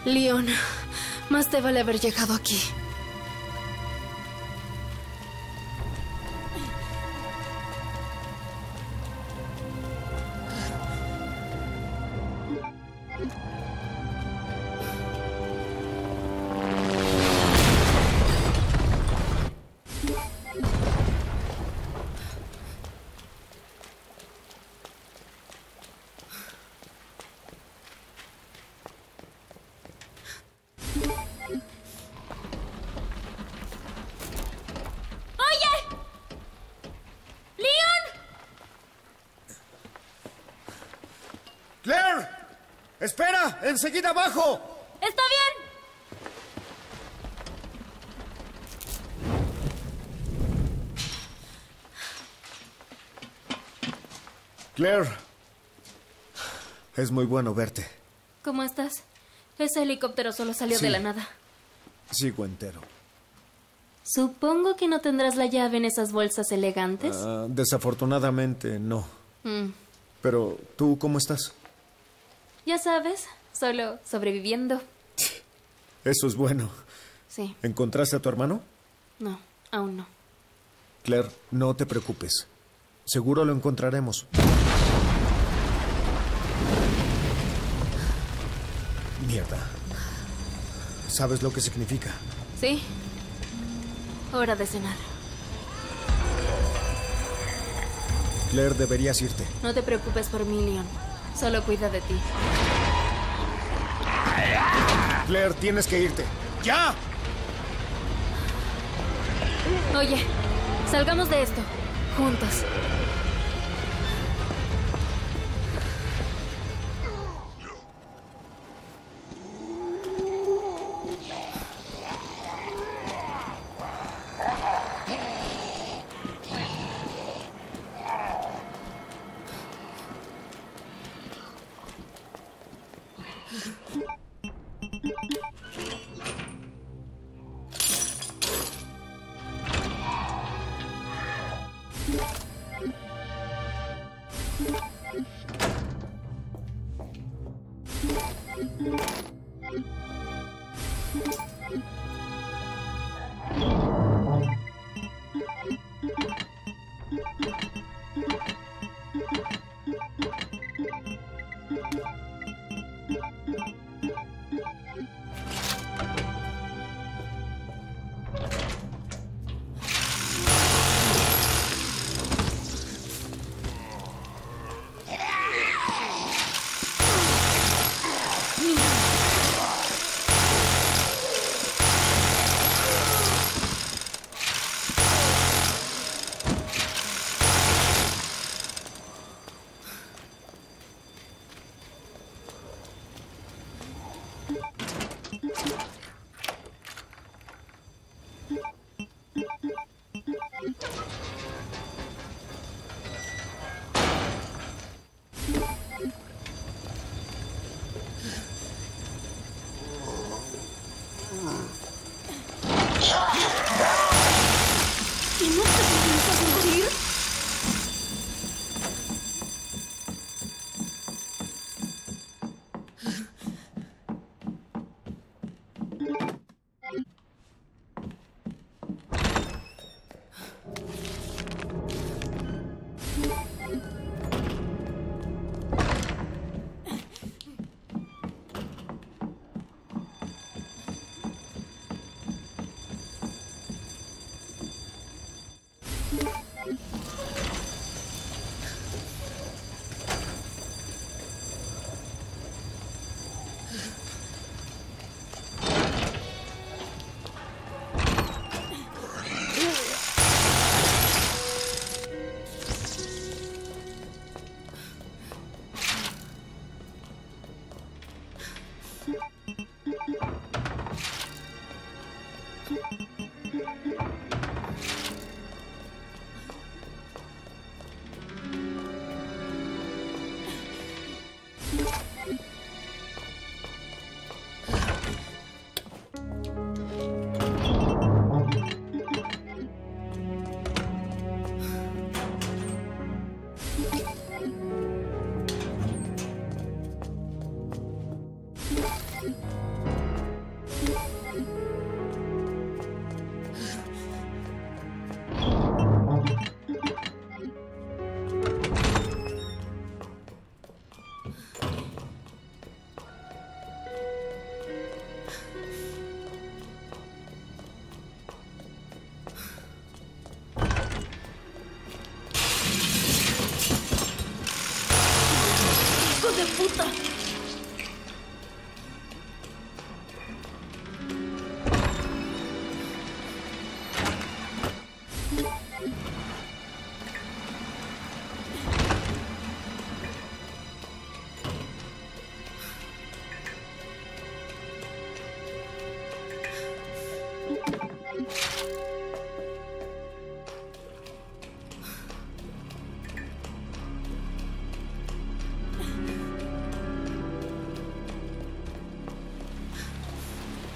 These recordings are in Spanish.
Leon, más te vale haber llegado aquí. ¡Claire! ¡Espera! ¡Enseguida abajo! ¡Está bien! Claire, es muy bueno verte. ¿Cómo estás? Ese helicóptero solo salió de la nada. Sigo entero. Supongo que no tendrás la llave en esas bolsas elegantes. Desafortunadamente, no. Pero, ¿tú cómo estás? Ya sabes, solo sobreviviendo. Eso es bueno. Sí. ¿Encontraste a tu hermano? No, aún no. Claire, no te preocupes. Seguro lo encontraremos. Mierda. ¿Sabes lo que significa? Sí. Hora de cenar. Claire, deberías irte. No te preocupes por mí, Leon. Solo cuida de ti. Claire, tienes que irte. ¡Ya! Oye, salgamos de esto. Juntos. ¿Y no te piensas morir?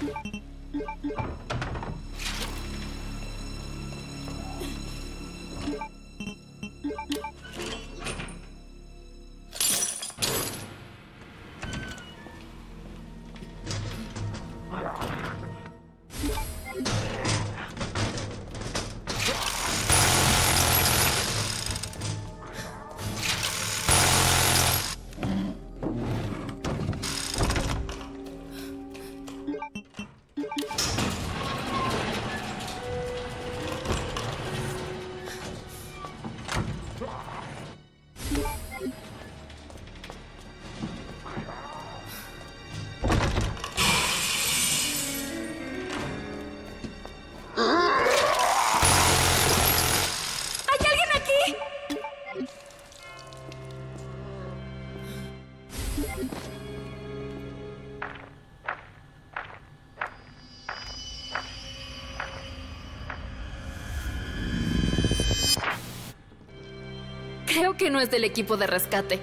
Creo que no es del equipo de rescate.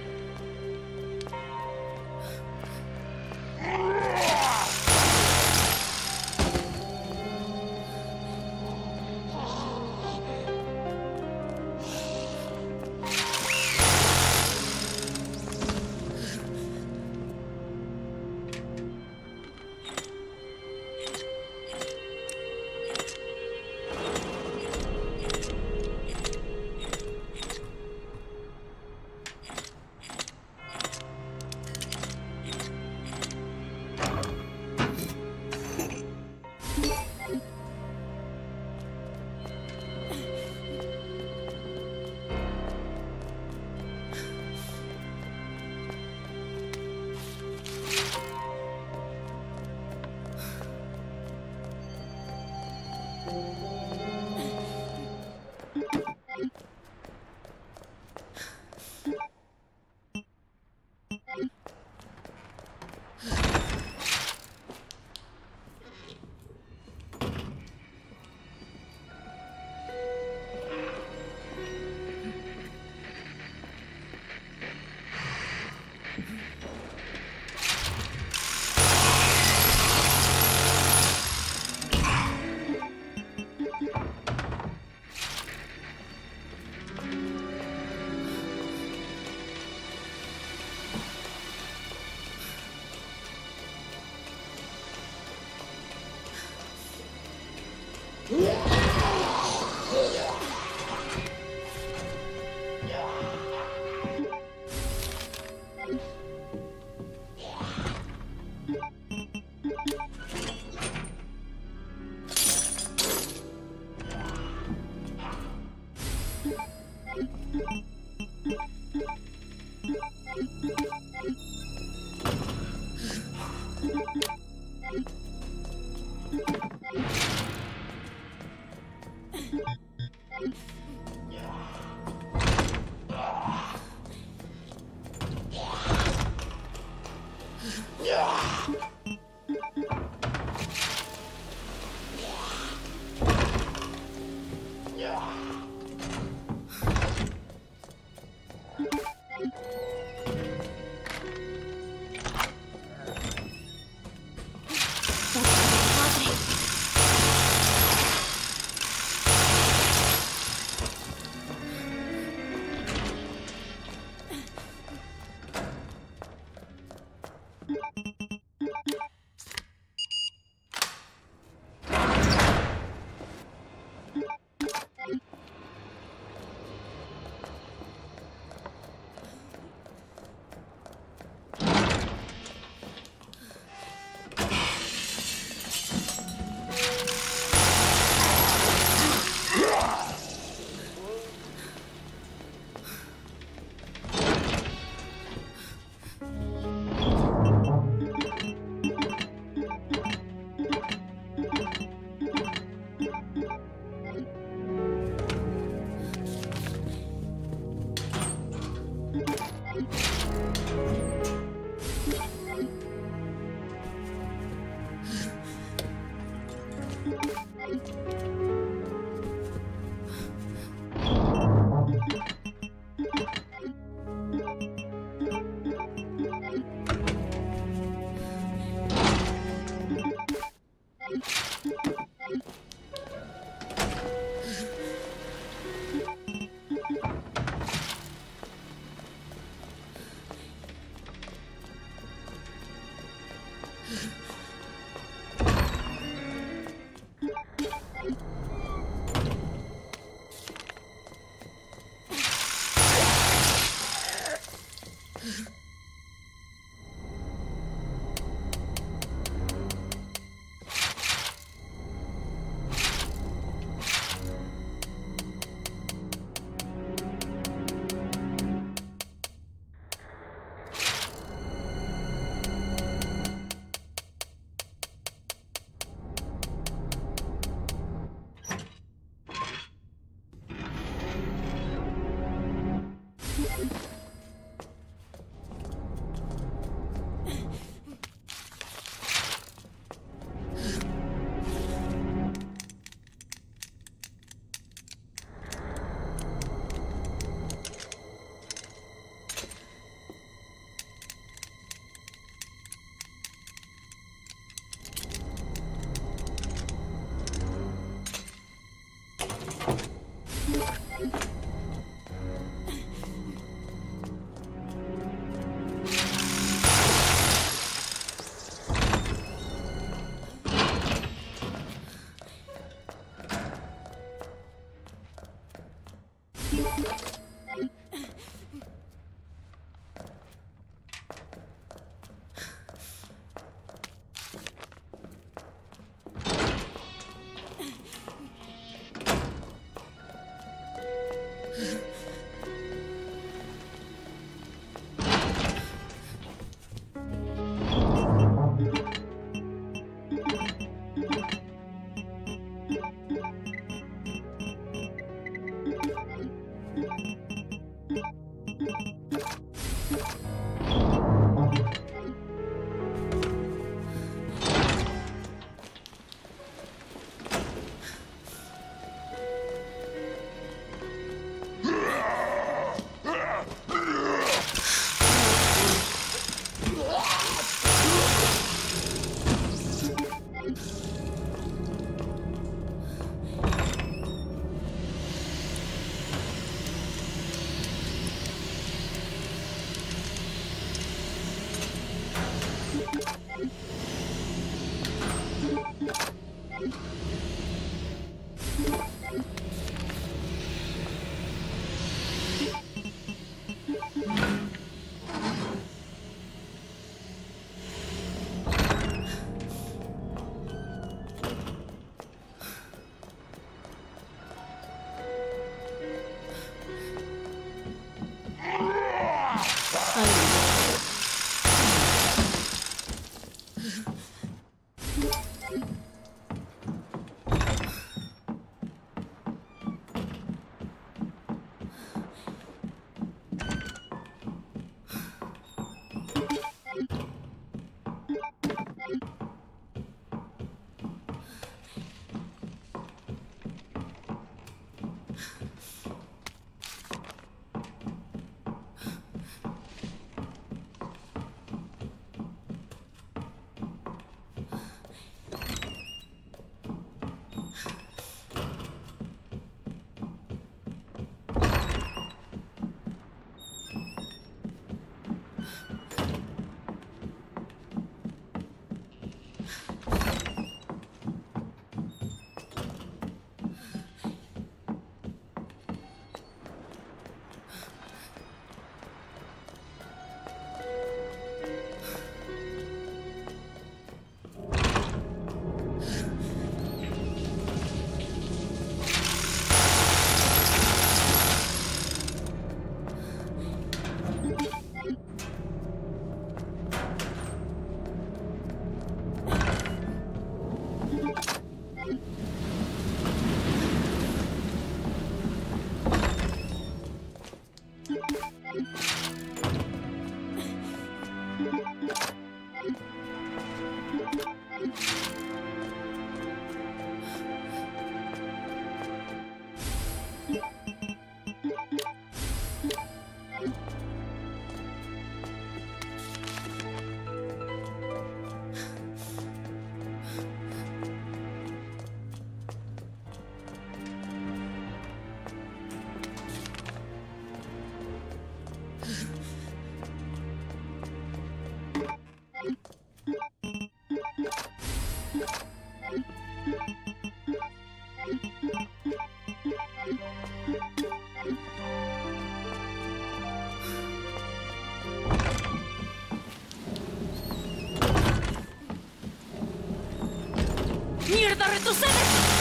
¡Mierda, retrocede!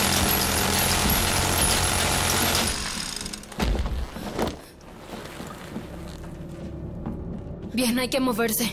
Bien, hay que moverse.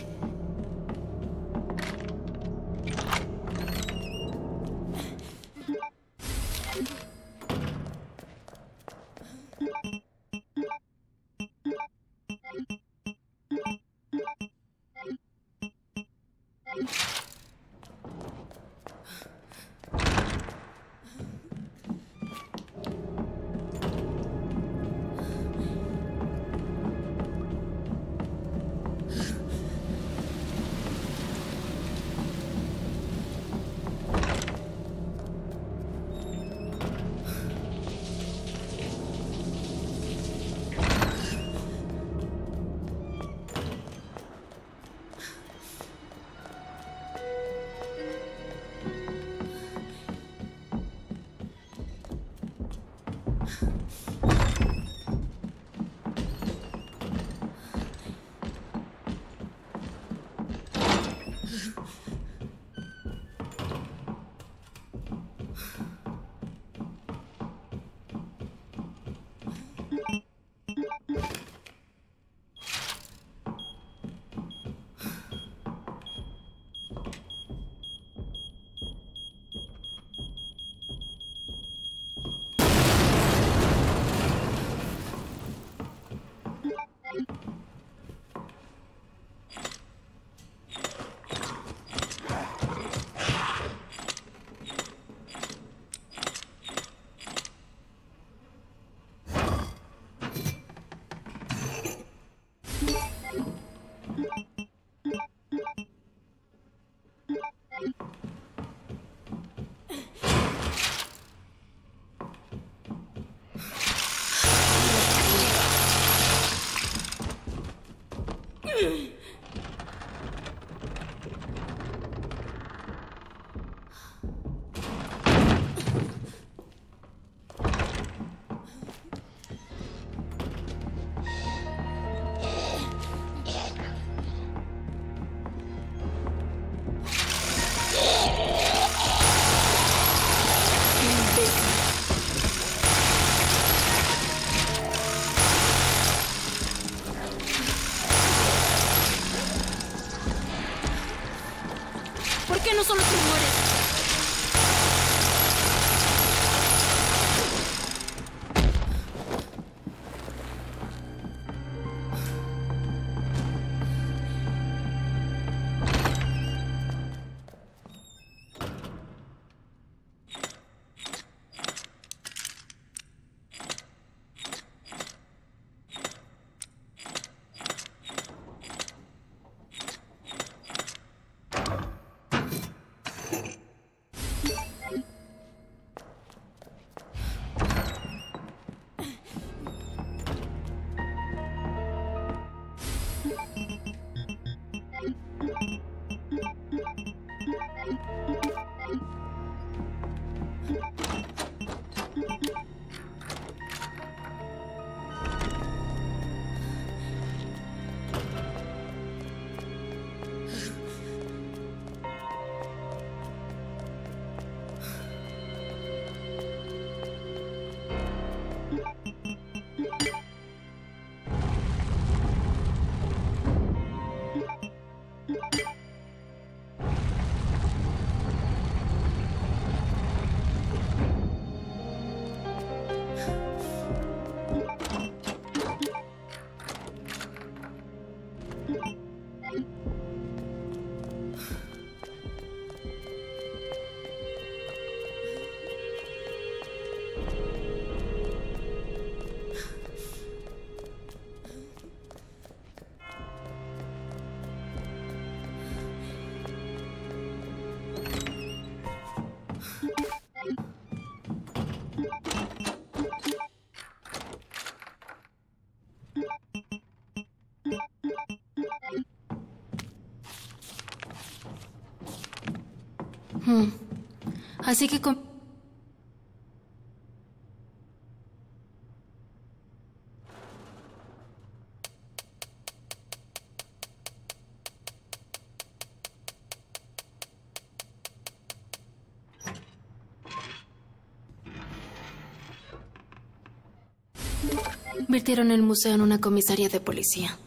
Así que convirtieron el museo en una comisaría de policía.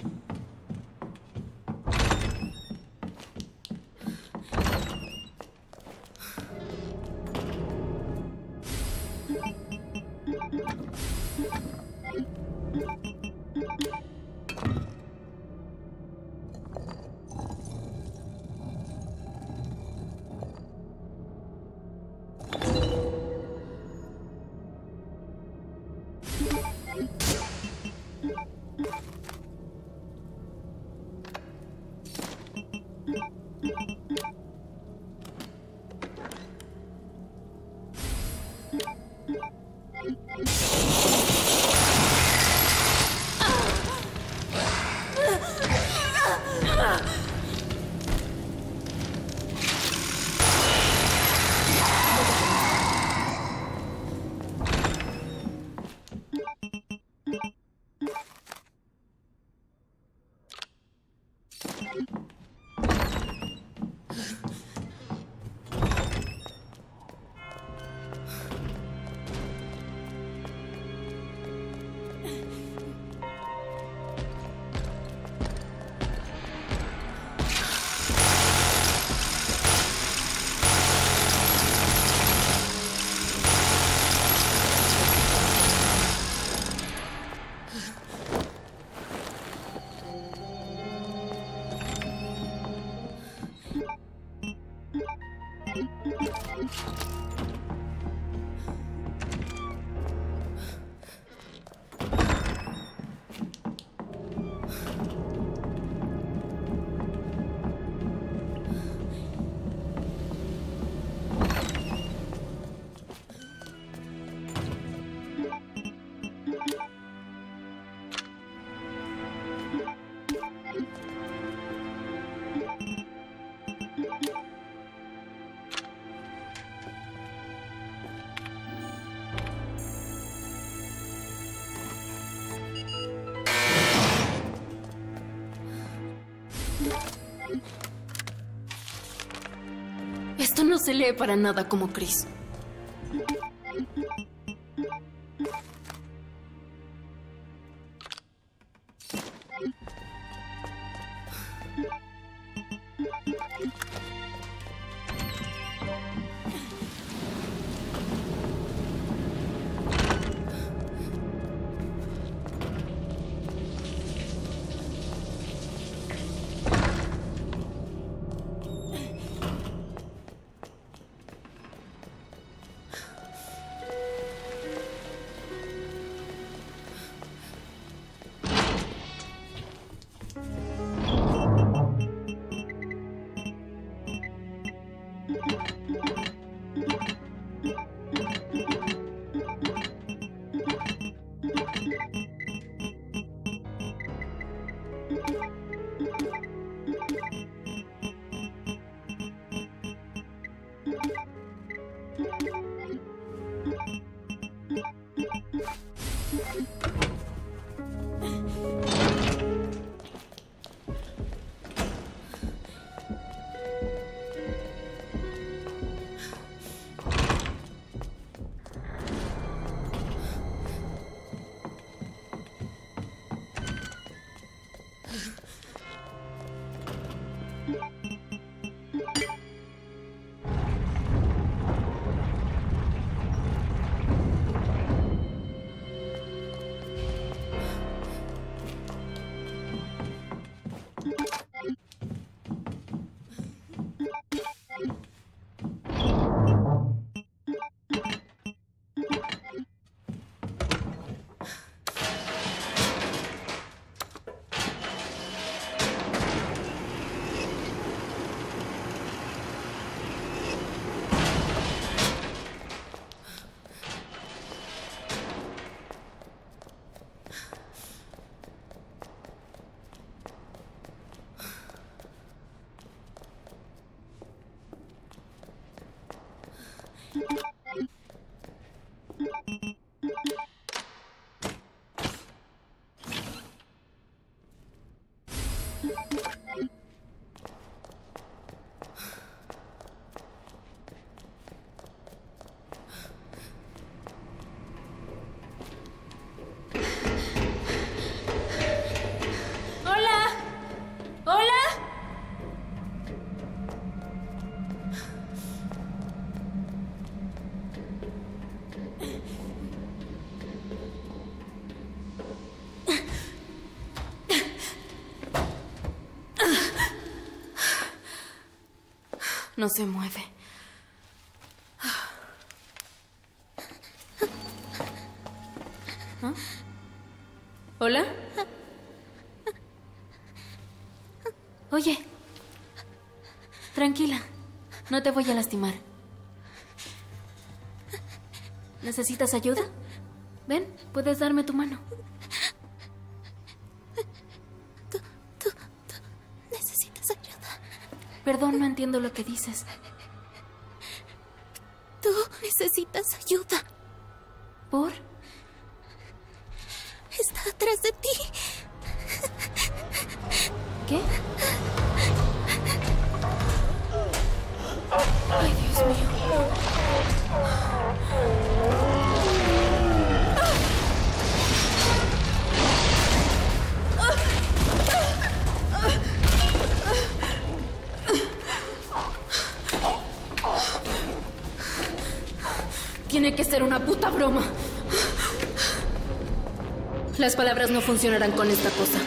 Esto no se lee para nada como Chris. No se mueve. ¿Ah? ¿Hola? Oye. Tranquila. No te voy a lastimar. ¿Necesitas ayuda? Ven, puedes darme tu mano. Tú necesitas ayuda. Perdón, no entiendo lo que dices. Tú necesitas ayuda. ¿Por? Está atrás de ti. ¿Qué? Ay, Dios mío. Tiene que ser una puta broma. Las palabras no funcionarán con esta cosa.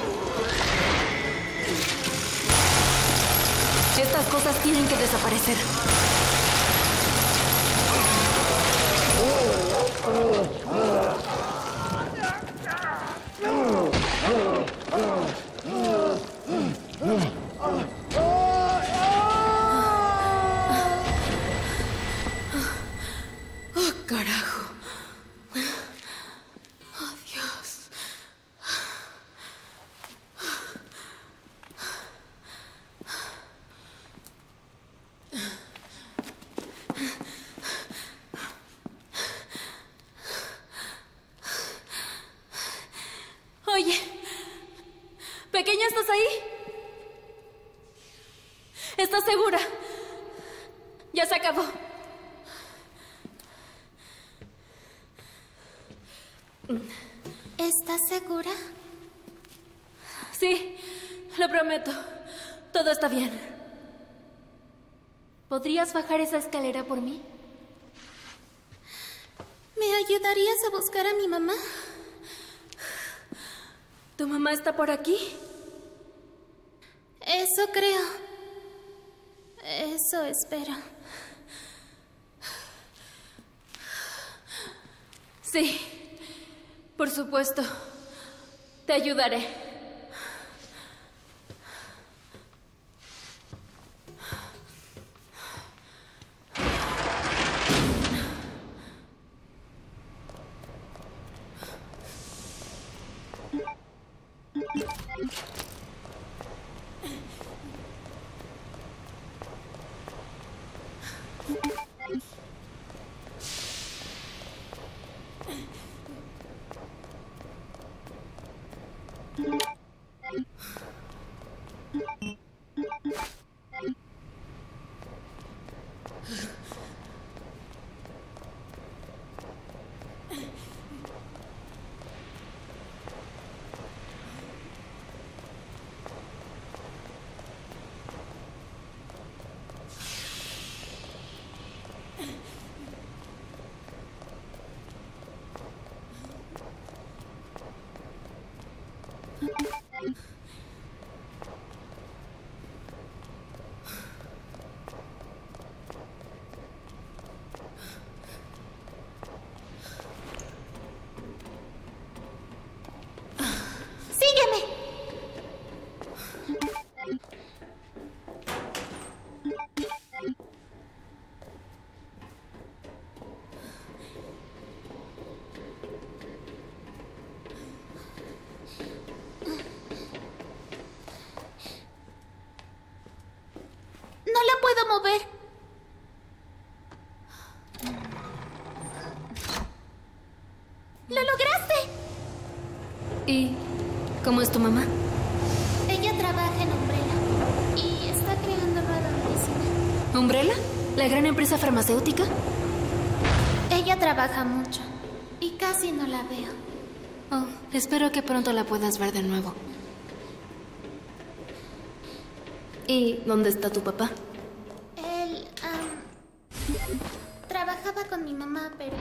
Estas cosas tienen que desaparecer. Oh, carajo. Oh, Dios. Oye, pequeña, ¿estás ahí? ¿Estás segura? Ya se acabó. ¿Estás segura? Sí, lo prometo. Todo está bien. ¿Podrías bajar esa escalera por mí? ¿Me ayudarías a buscar a mi mamá? ¿Tu mamá está por aquí? Eso creo. Eso espero. Sí, por supuesto. Te ayudaré. ¡Lo lograste! ¿Y cómo es tu mamá? Ella trabaja en Umbrella y está creando nueva medicina. ¿Umbrella? ¿La gran empresa farmacéutica? Ella trabaja mucho y casi no la veo. Oh, espero que pronto la puedas ver de nuevo. ¿Y dónde está tu papá? Él, trabajaba con mi mamá, pero...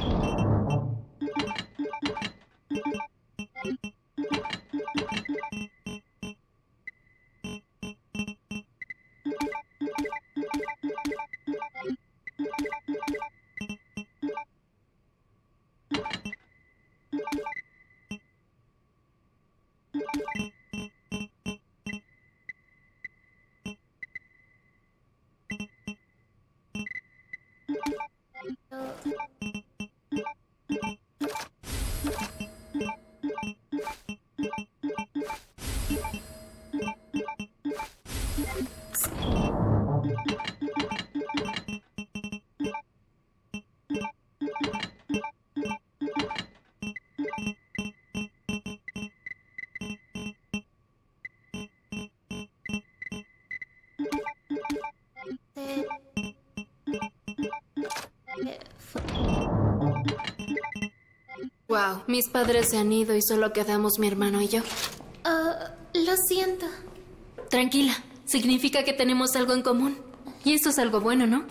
Wow, mis padres se han ido y solo quedamos mi hermano y yo. Lo siento. Tranquila, significa que tenemos algo en común. Y eso es algo bueno, ¿no?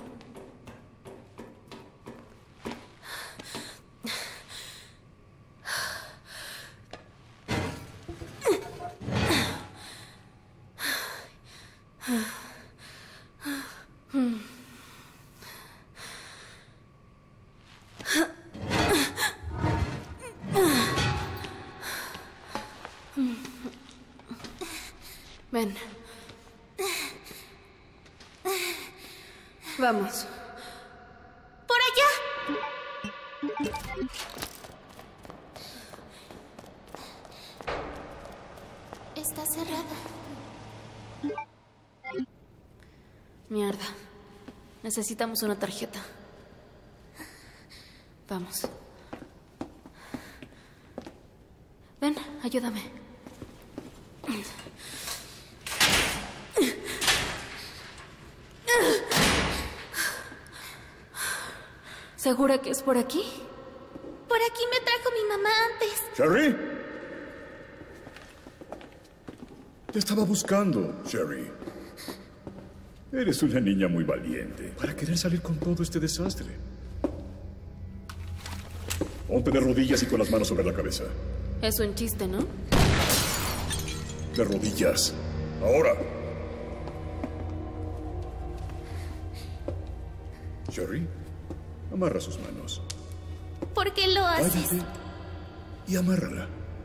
Ven. Vamos. ¡Por allá! Está cerrada. Mierda. Necesitamos una tarjeta. Vamos. Ven, ayúdame. ¿Segura que es por aquí? Por aquí me trajo mi mamá antes. ¿Sherry? Te estaba buscando, Sherry. Eres una niña muy valiente para querer salir con todo este desastre. Ponte de rodillas y con las manos sobre la cabeza. Es un chiste, ¿no? De rodillas. Ahora. Sherry, amarra sus manos. ¿Por qué lo haces? Váyate y amárrala.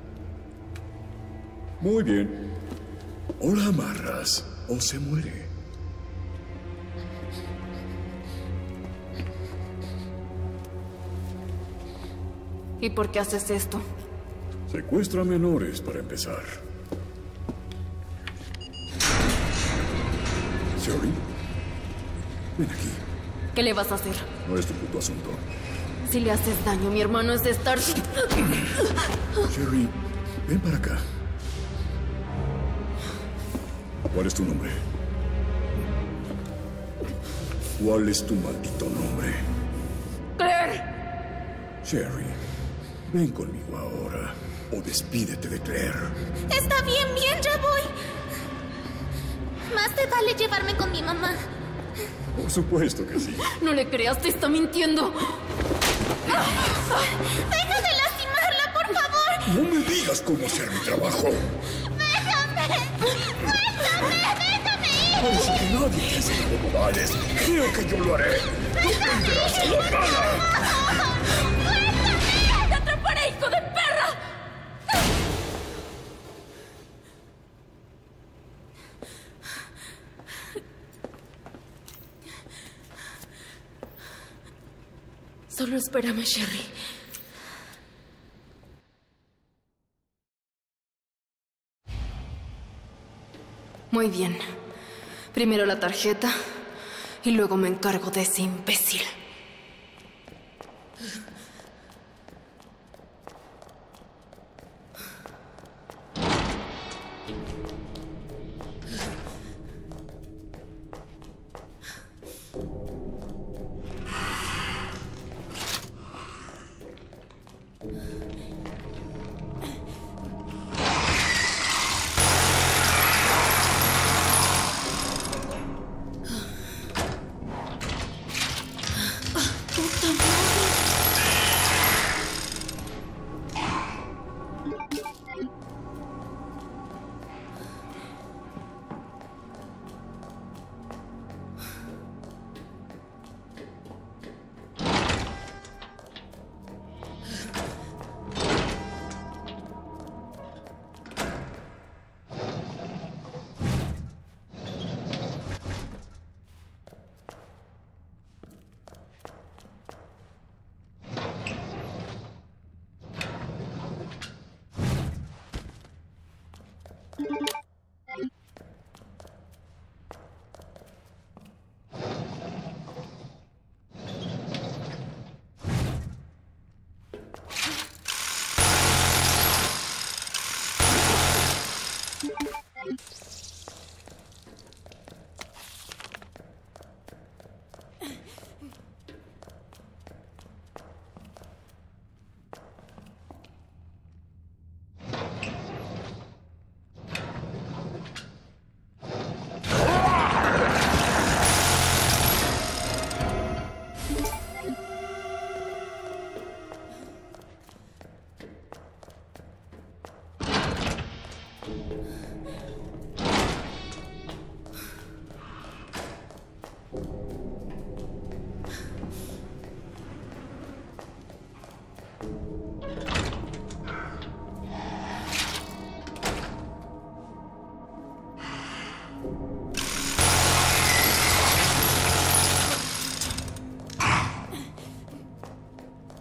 Muy bien. O la amarras o se muere. ¿Y por qué haces esto? Secuestra menores para empezar. Sherry, ven aquí. ¿Qué le vas a hacer? No es tu puto asunto. Si le haces daño, mi hermano es de Stark. Sherry, ven para acá. ¿Cuál es tu nombre? ¿Cuál es tu maldito nombre? ¡Claire! Sherry, ven conmigo ahora o despídete de Claire. Está bien, ya voy. Más te vale llevarme con mi mamá. Por supuesto que sí. No le creas, te está mintiendo. ¡Deja de lastimarla, por favor! No me digas cómo hacer mi trabajo. ¡Déjame! ¡Suéltame! ¡Déjame ir! Parece que nadie quiere ser como Morales. Creo que yo lo haré. ¡Tú vendrás a la mala! ¡Te atraparé, hijo de perra! Solo espérame, Sherry. Muy bien. Primero la tarjeta y luego me encargo de ese imbécil.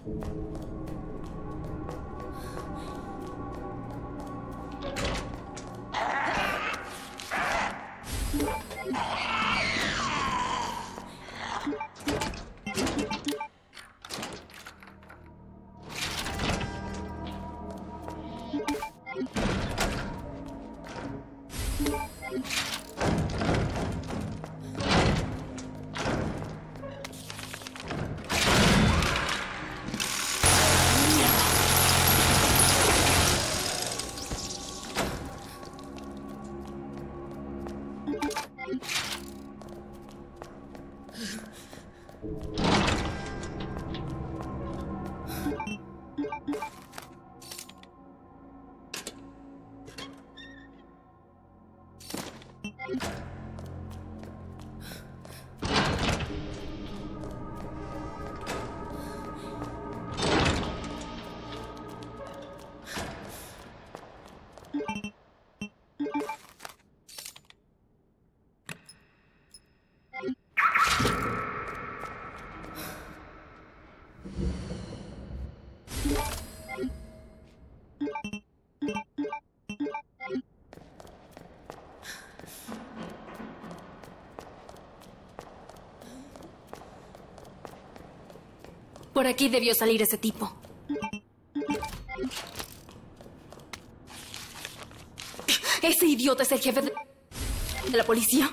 Por aquí debió salir ese tipo. Ese idiota es el jefe de la policía.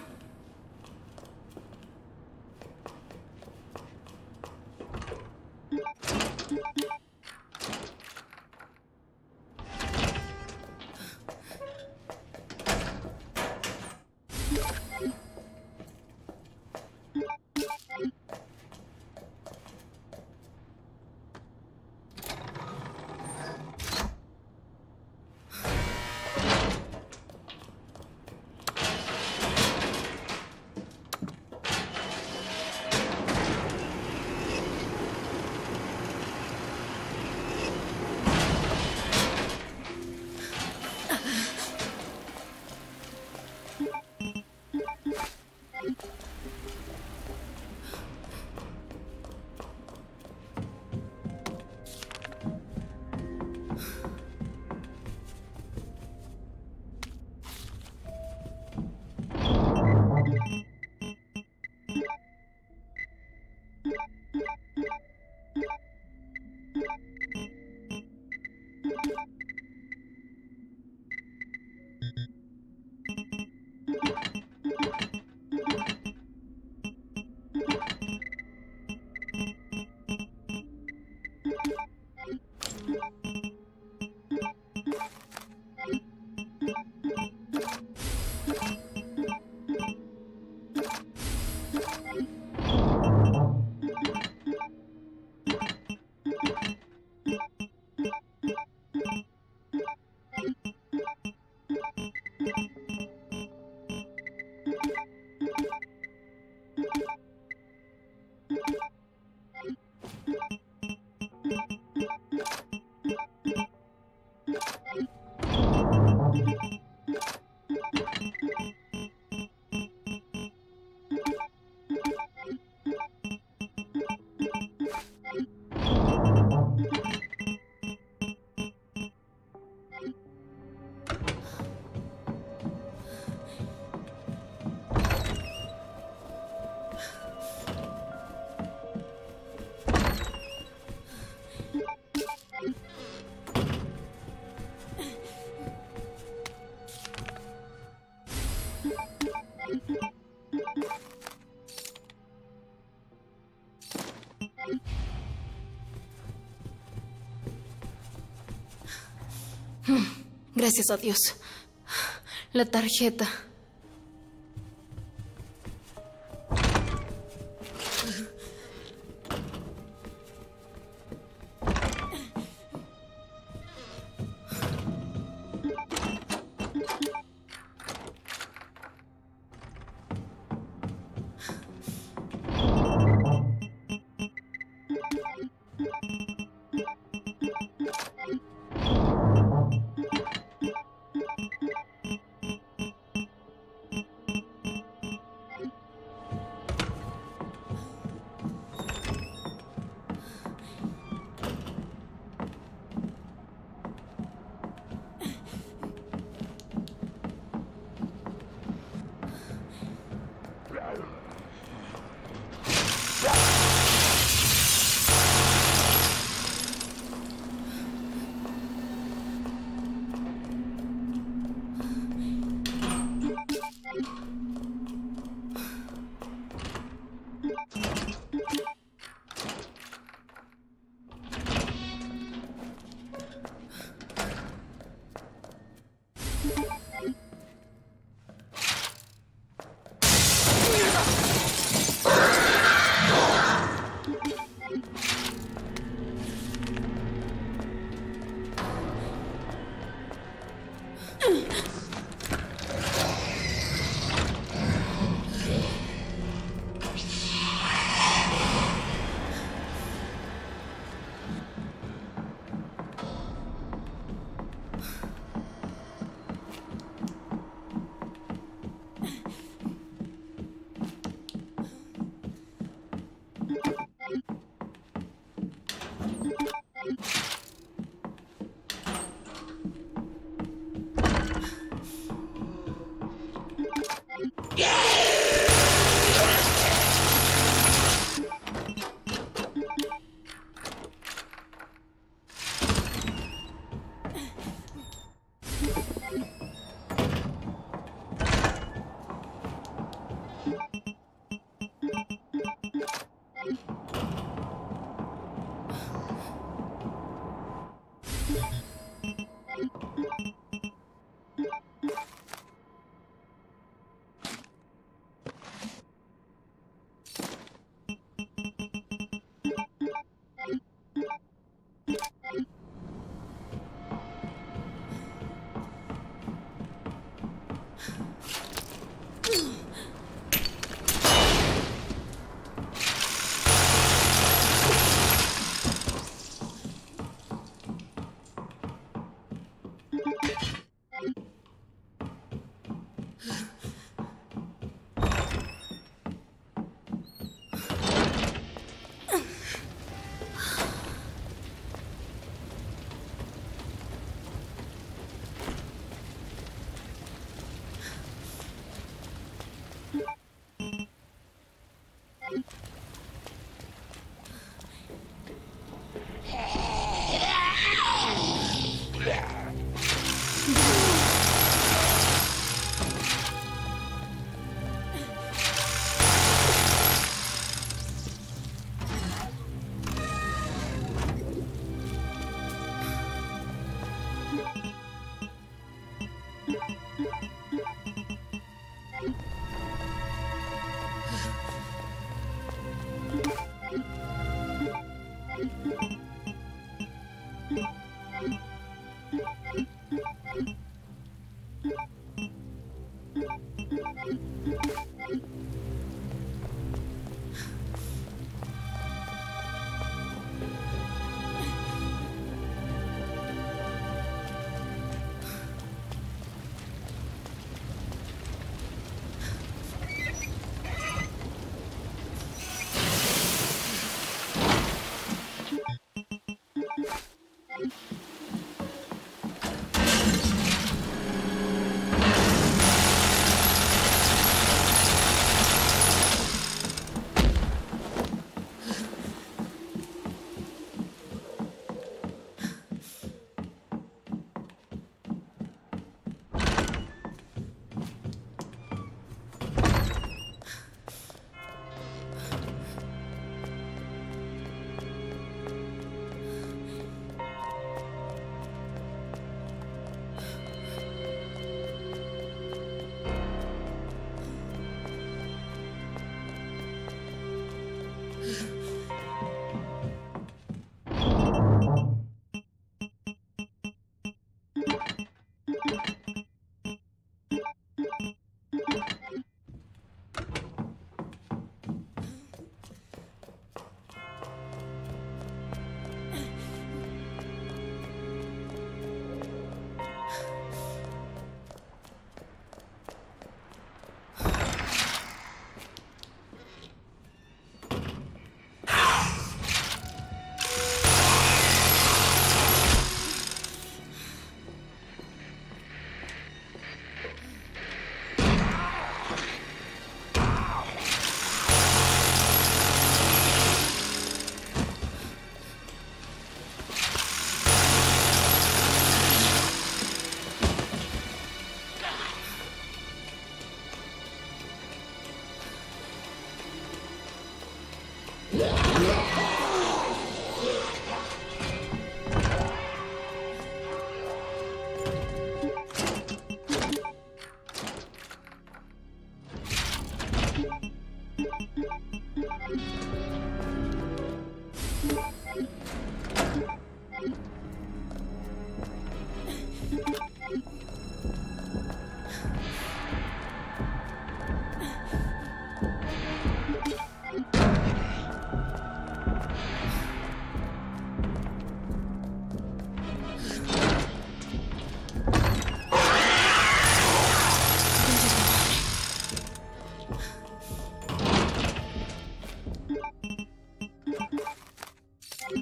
Gracias a Dios. La tarjeta.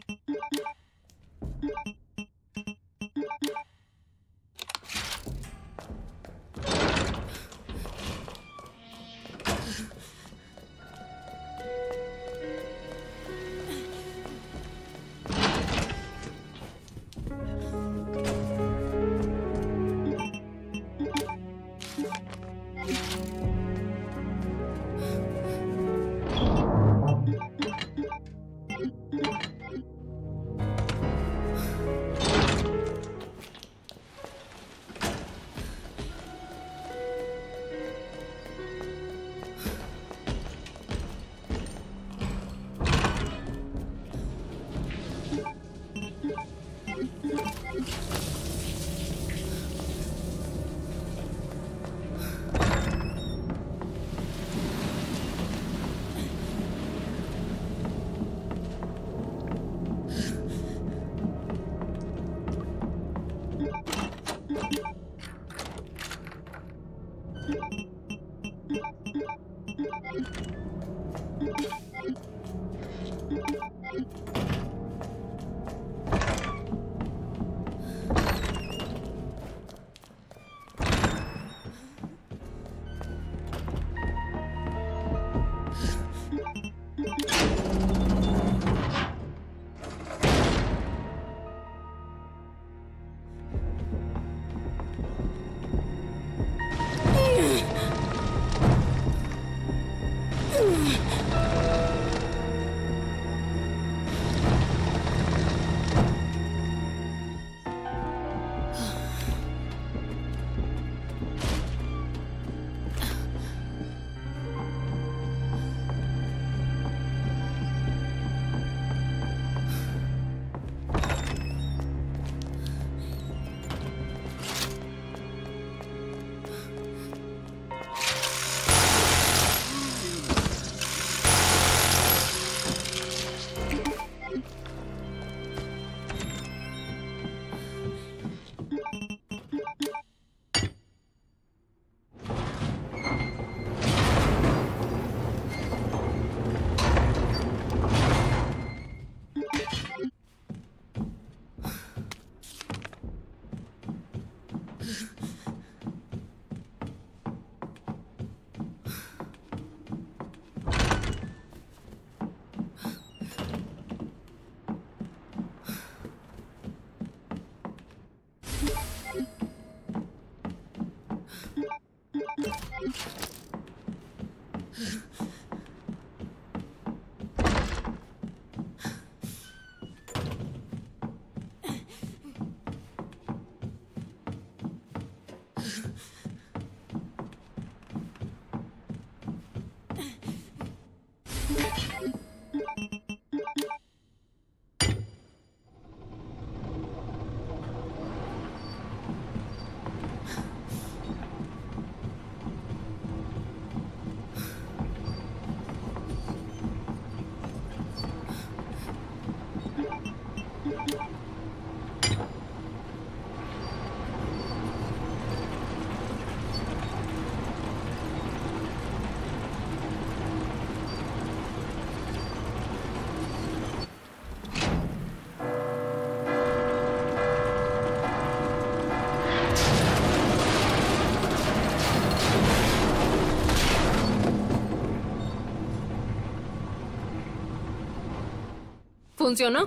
¿Funcionó?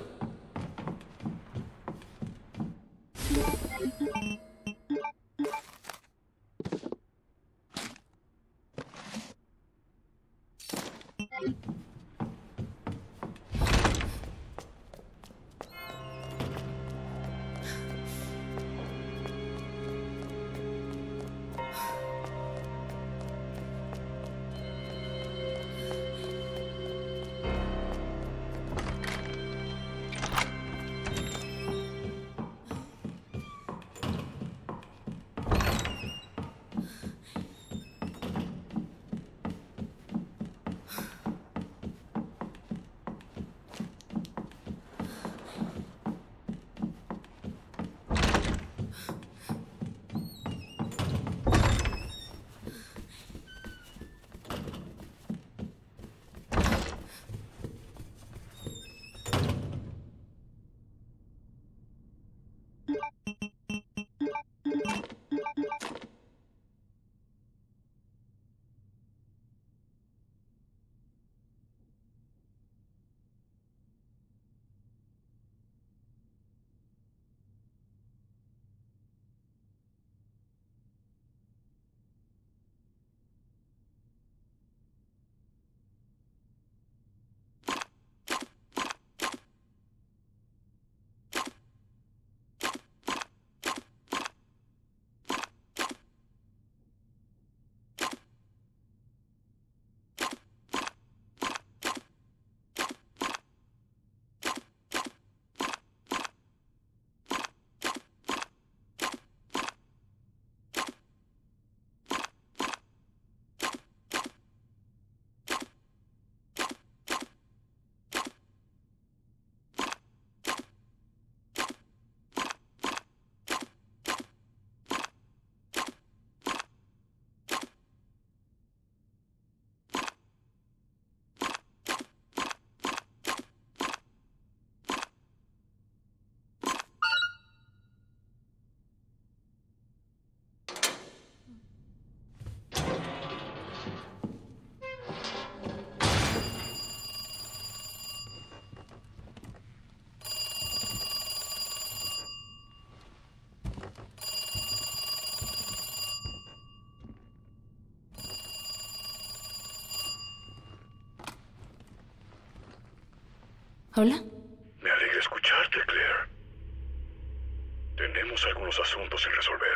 ¿Hola? Me alegra escucharte, Claire. Tenemos algunos asuntos sin resolver.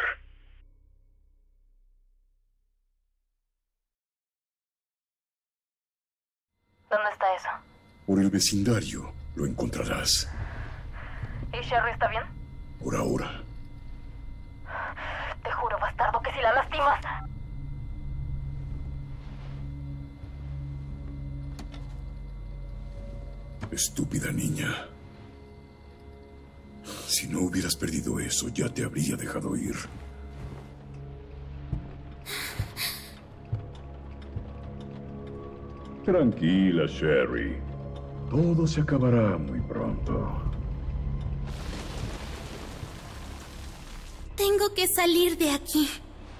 ¿Dónde está eso? Por el vecindario lo encontrarás. ¿Y Sherry está bien? Por ahora. Te juro, bastardo, que si la lastimas... Estúpida niña. Si no hubieras perdido eso, ya te habría dejado ir. Tranquila, Sherry. Todo se acabará muy pronto. Tengo que salir de aquí.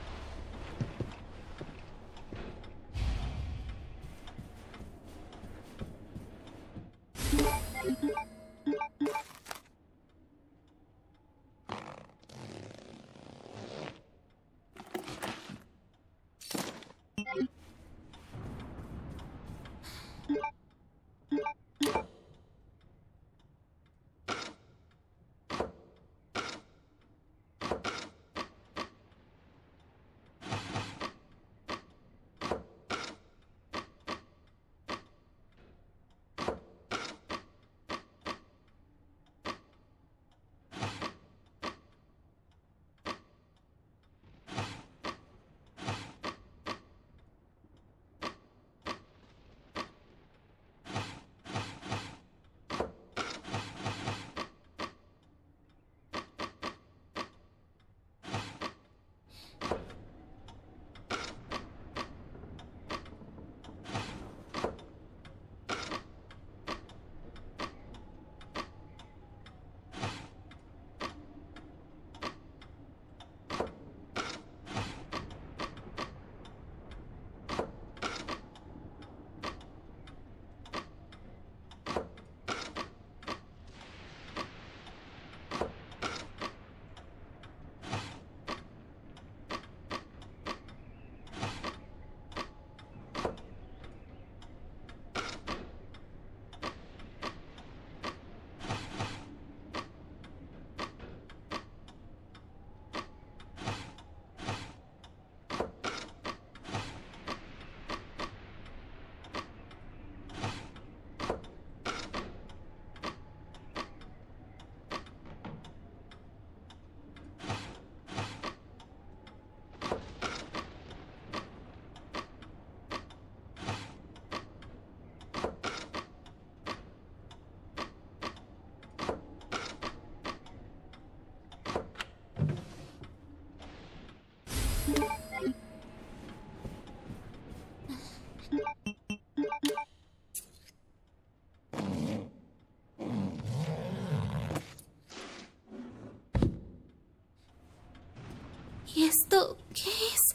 ¿Y esto qué es?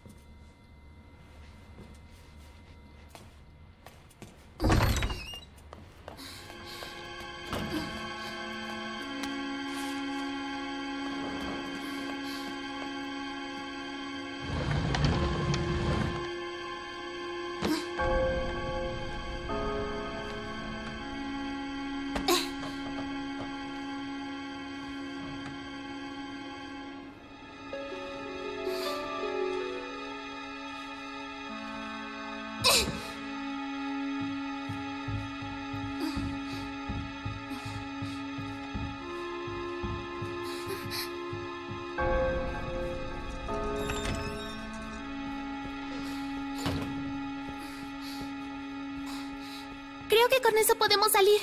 Creo que con eso podemos salir.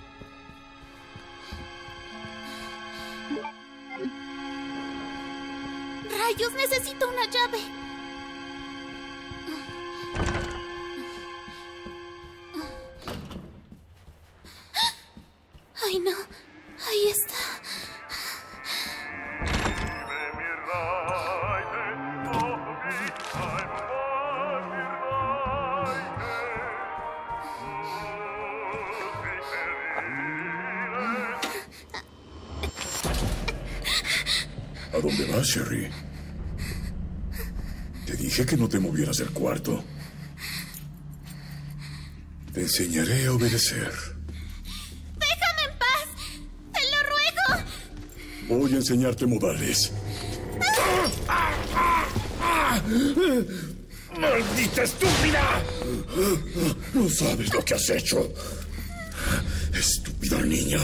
Rayos, necesito una llave. Ay, no. Ahí está. ¿A dónde vas, Sherry? Te dije que no te movieras del cuarto. Te enseñaré a obedecer. Voy a enseñarte modales. ¡Maldita estúpida! No sabes lo que has hecho. Estúpida niña.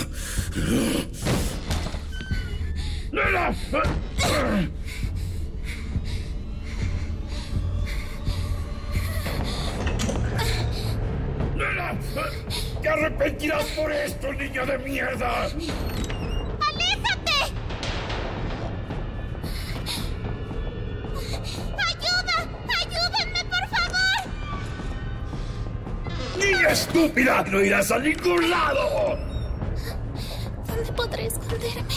¡Te arrepentirás por esto, niña de mierda! ¡Aléjate! ¡Ayuda! ¡Ayúdenme, por favor! ¡Niña estúpida! ¡No irás a ningún lado! ¿Dónde podré esconderme?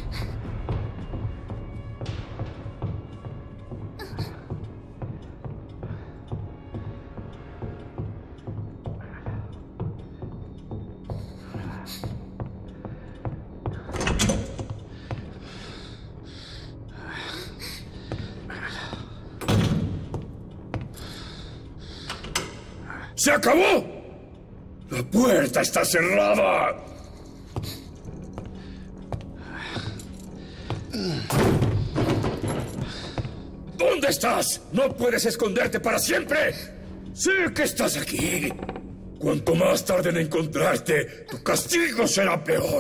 ¡Se acabó! ¡La puerta está cerrada! ¿Dónde estás? ¡No puedes esconderte para siempre! ¡Sé que estás aquí! Cuanto más tarde en encontrarte, tu castigo será peor.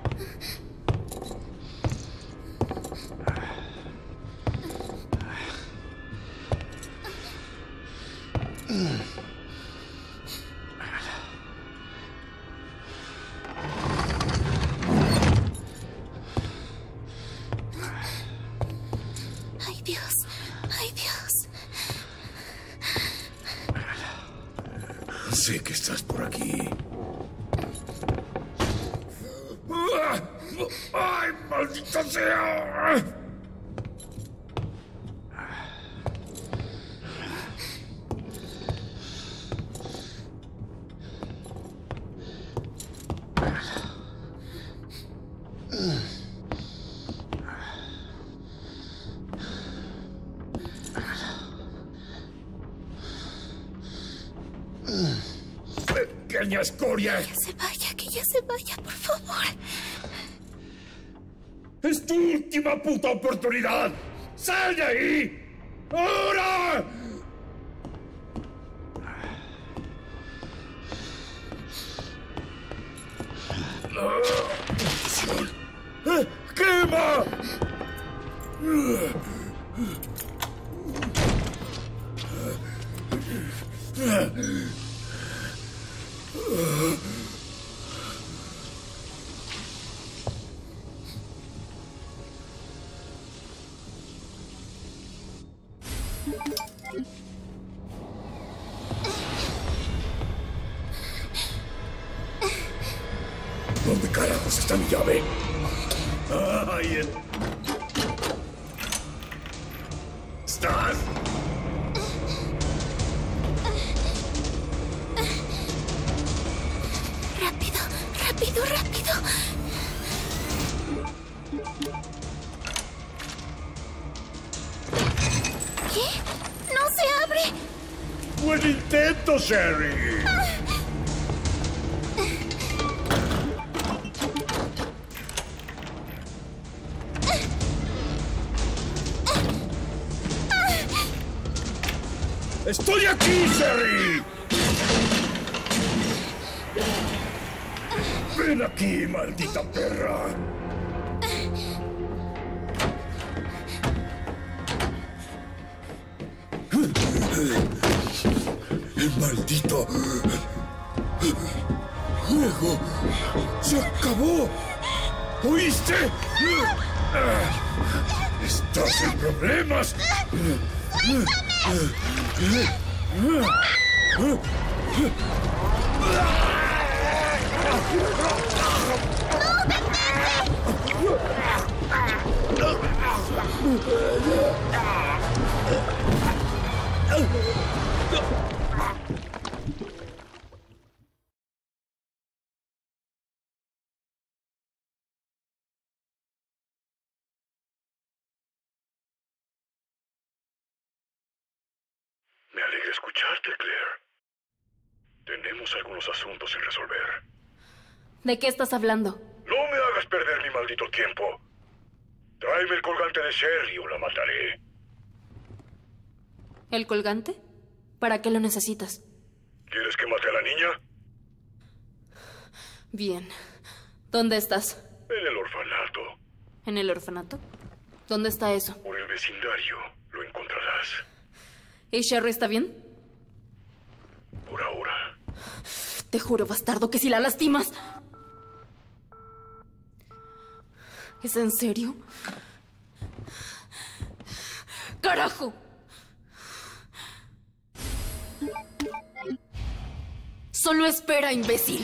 ¡Ay, Dios! ¡Ay, Dios! Sé que estás por aquí. ¡Ay, maldita sea! ¡Pequeña escoria! Que ya se vaya, por favor. ¡Es tu última puta oportunidad! ¡Sal de ahí! ¡Ahora! ¡Maldición! ¡Quema! ¿Dónde carajos está mi llave? ¡Ahí estás! ¡Rápido! ¡Rápido! ¡Rápido! ¿Qué? ¡No se abre! ¡Buen intento, Sherry! ¡Estoy aquí, Sherry! ¡Ven aquí, maldita perra! ¡El maldito juego se acabó! ¿Oíste? ¡Estás en problemas! Me alegra escucharte, Claire. Tenemos algunos asuntos sin resolver. ¿De qué estás hablando? No me hagas perder mi maldito tiempo. Tráeme el colgante de Sherry o la mataré. ¿El colgante? ¿Para qué lo necesitas? ¿Quieres que mate a la niña? Bien. ¿Dónde estás? En el orfanato. ¿En el orfanato? ¿Dónde está eso? Por el vecindario lo encontrarás. ¿Y Sherry está bien? Por ahora. Te juro, bastardo, que si la lastimas... ¿Es en serio? ¡Carajo! Solo espera, imbécil.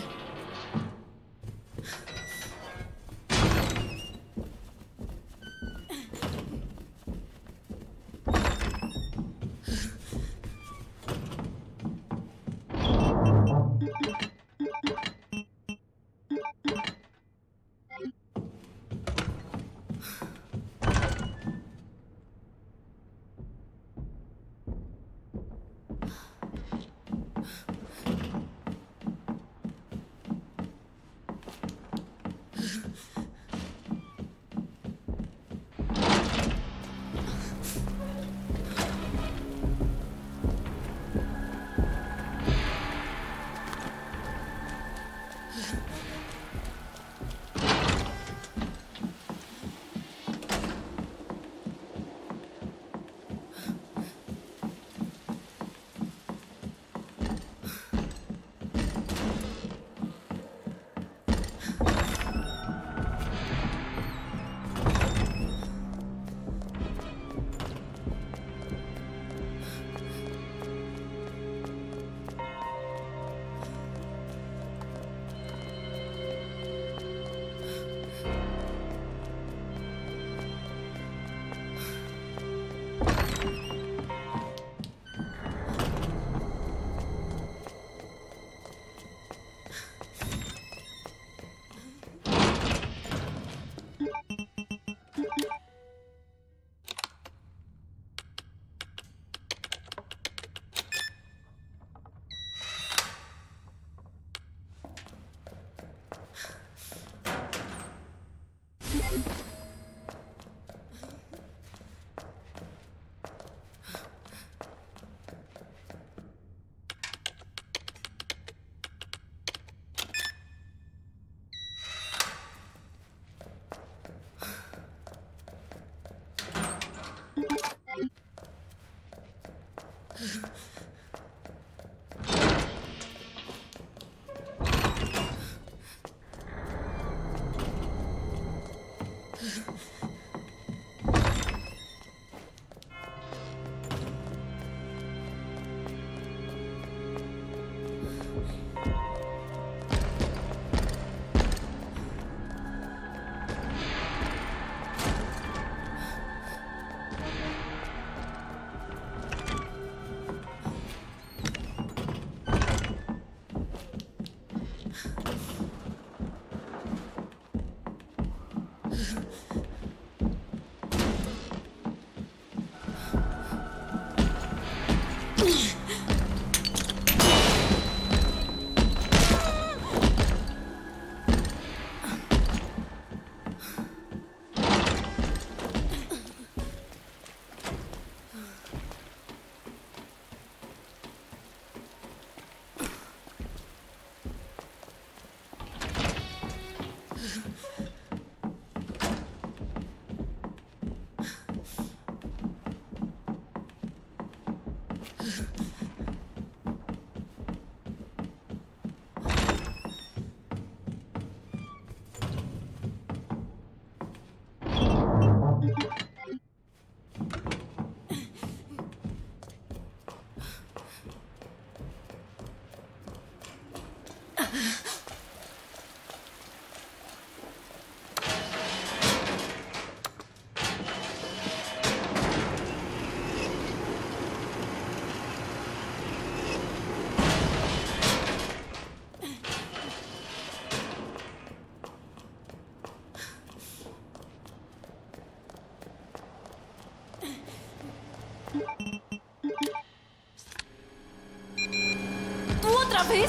¿Otra vez?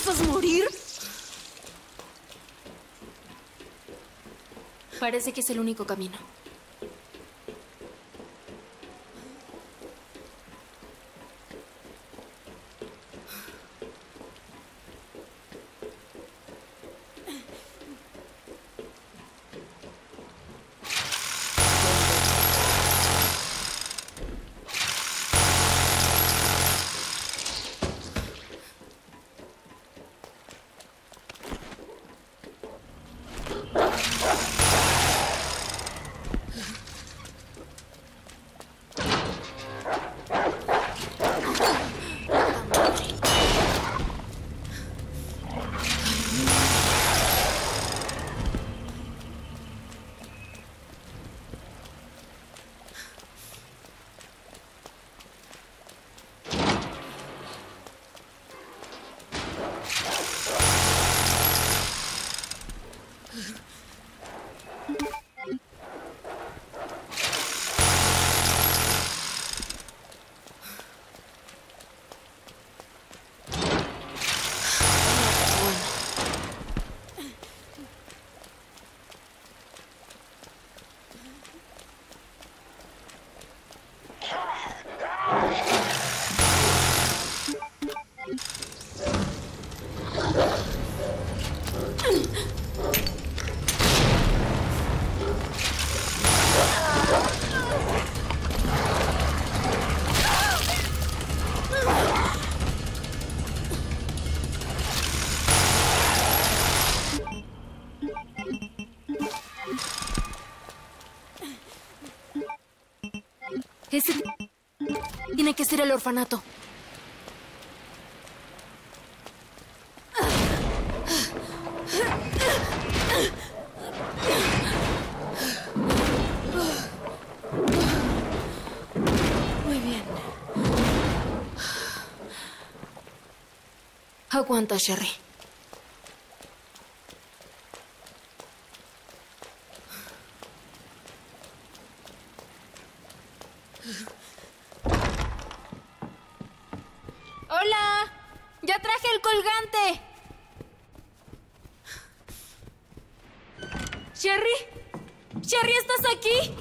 ¿Piensas morir? Parece que es el único camino. Ese tiene que ser el orfanato. Muy bien. Aguanta, Sherry. ¡Hola! ¡Ya traje el colgante! ¿Sherry? ¿Sherry, estás aquí?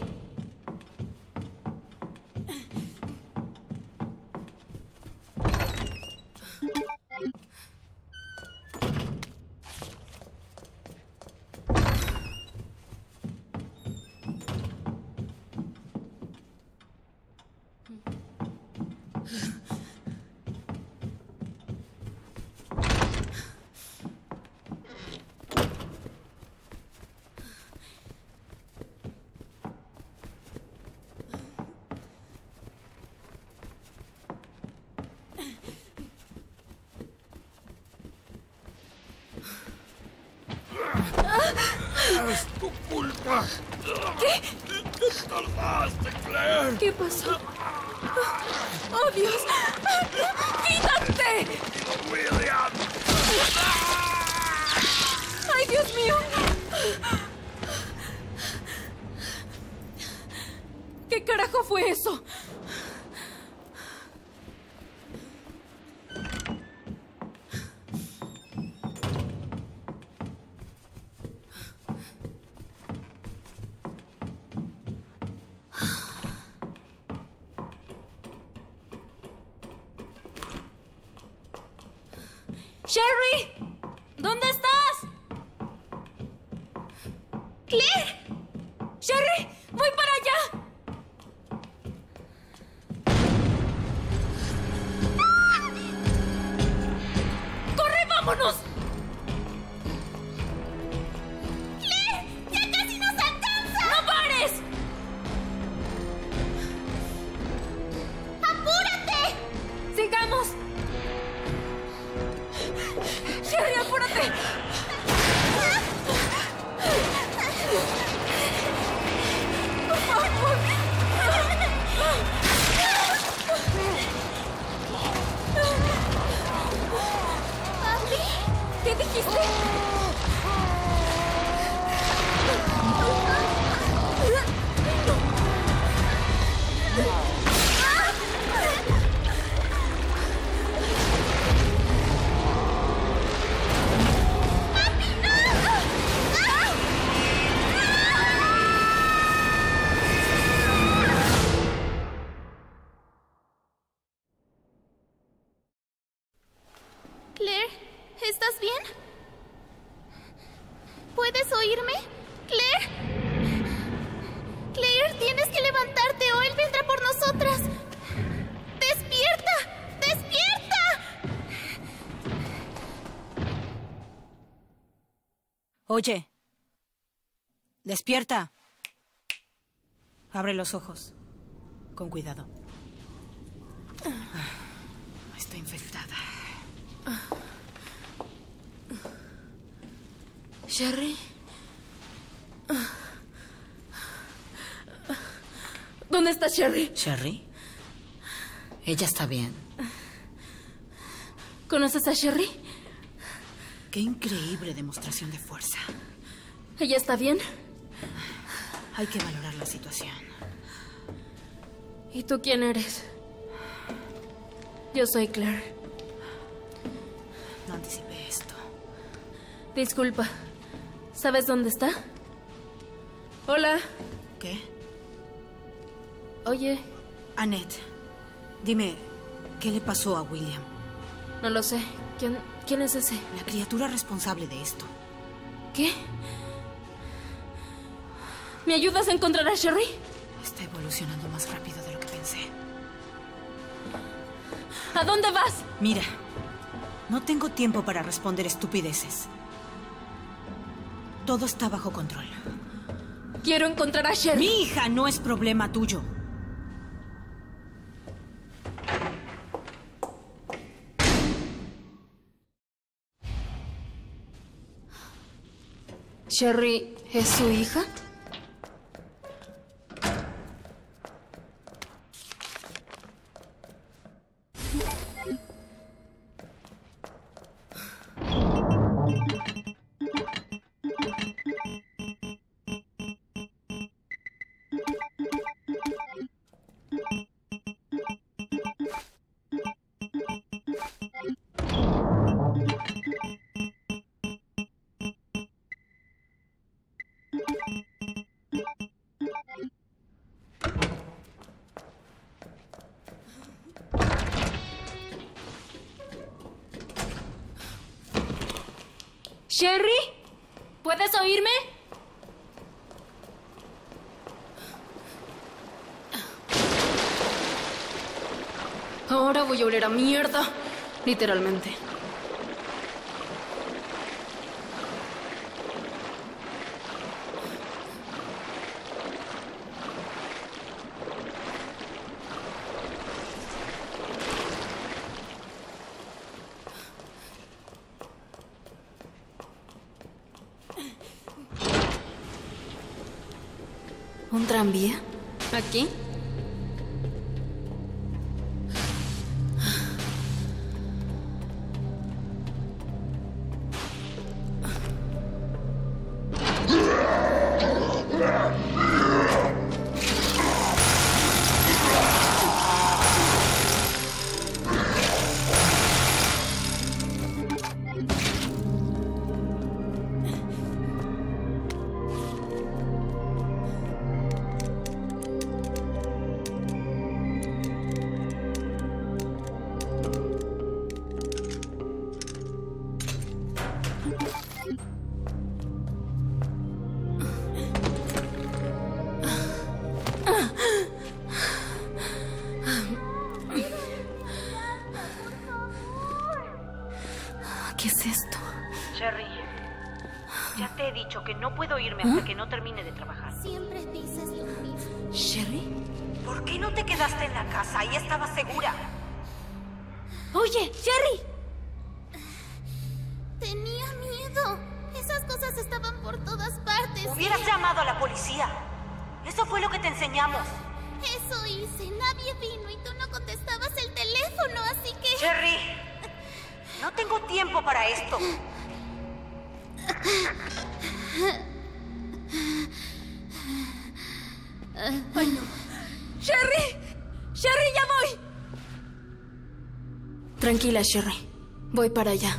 ¡Es tu culpa! ¿Qué? ¿Qué tardaste, Claire? ¿Qué pasó? ¡Oh, Dios! ¡Quítate! ¡William! ¡Ay, Dios mío! ¿Qué carajo fue eso? ¡Sherry! ¿Dónde estás? ¿Claire? ¡Sherry! ¡Voy para allá! ¡Corre, vámonos! ¡Claire! ¡Ya casi nos alcanza! ¡No pares! ¡Apúrate! ¡Sigamos! ¡Sherry, apúrate! ¡Por favor! ¿Papi? ¿Qué dijiste? bien? ¿Puedes oírme? ¿Claire? Claire, tienes que levantarte o él vendrá por nosotras. ¡Despierta! ¡Despierta! Oye. Despierta. Abre los ojos. Con cuidado. Está infectada. ¿Sherry? ¿Dónde está Sherry? ¿Sherry? Ella está bien. ¿Conoces a Sherry? Qué increíble demostración de fuerza. ¿Ella está bien? Hay que valorar la situación. ¿Y tú quién eres? Yo soy Claire. No anticipé esto. Disculpa. ¿Sabes dónde está? Hola. ¿Qué? Oye, Annette, dime, ¿qué le pasó a William? no lo sé. ¿Quién es ese? La criatura responsable de esto. ¿Qué? ¿Me ayudas a encontrar a Sherry? Está evolucionando más rápido de lo que pensé. ¿A dónde vas? Mira, no tengo tiempo para responder estupideces. Todo está bajo control. Quiero encontrar a Sherry. Mi hija no es problema tuyo. ¿Sherry es su hija? ¿Sherry? ¿Puedes oírme? Ahora voy a oler a mierda. Literalmente. ¿Un tranvía? ¿Aquí? ¿Qué es esto? Sherry, ya te he dicho que no puedo irme hasta que no termine de trabajar. Siempre dices lo mismo. ¿Sherry? ¿Por qué no te quedaste en la casa? Ahí estabas segura. Oye, Sherry. Tenía miedo. Esas cosas estaban por todas partes. Hubieras llamado a la policía. Eso fue lo que te enseñamos. Eso hice. Nadie vino y tú no contestabas el teléfono, así que... Sherry, no tengo tiempo para esto. ¡Ay, no! ¡Sherry! ¡Sherry, ya voy! Tranquila, Sherry. Voy para allá.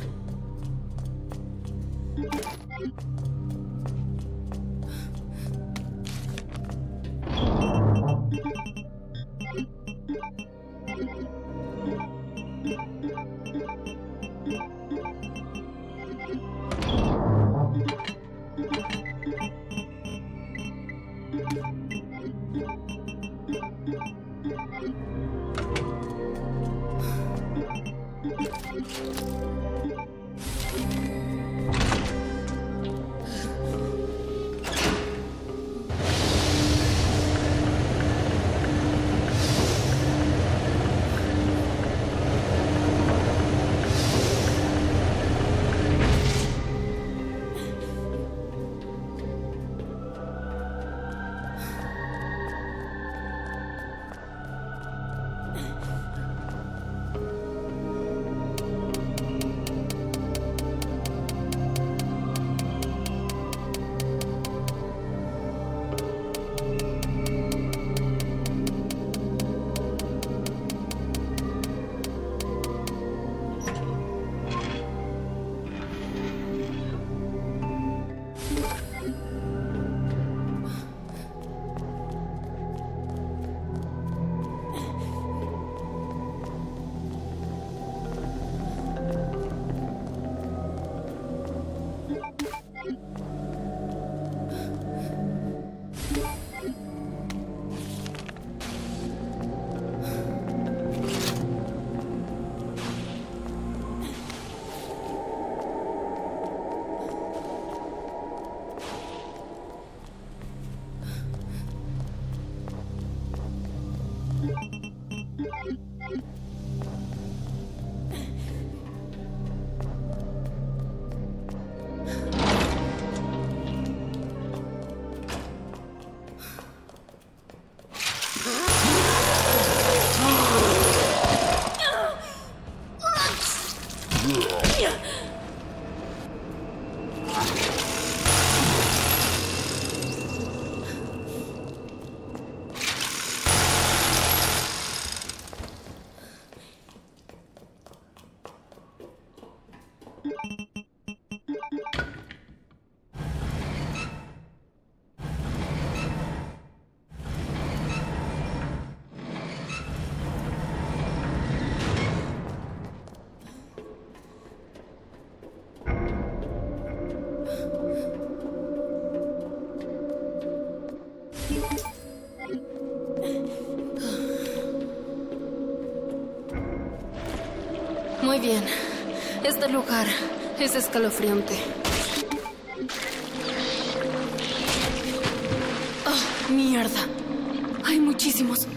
Muy bien. Este lugar es escalofriante. ¡Oh, mierda! Hay muchísimos.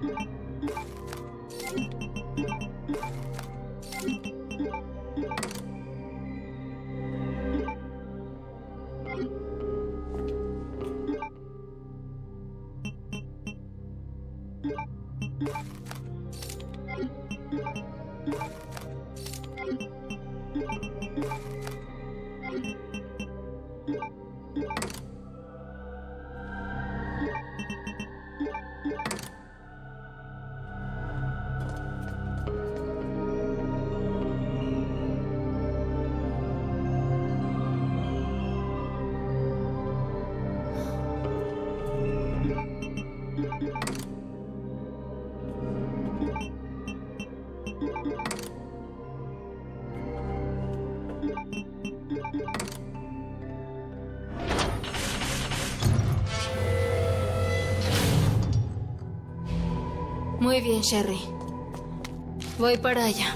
Muy bien, Sherry. Voy para allá.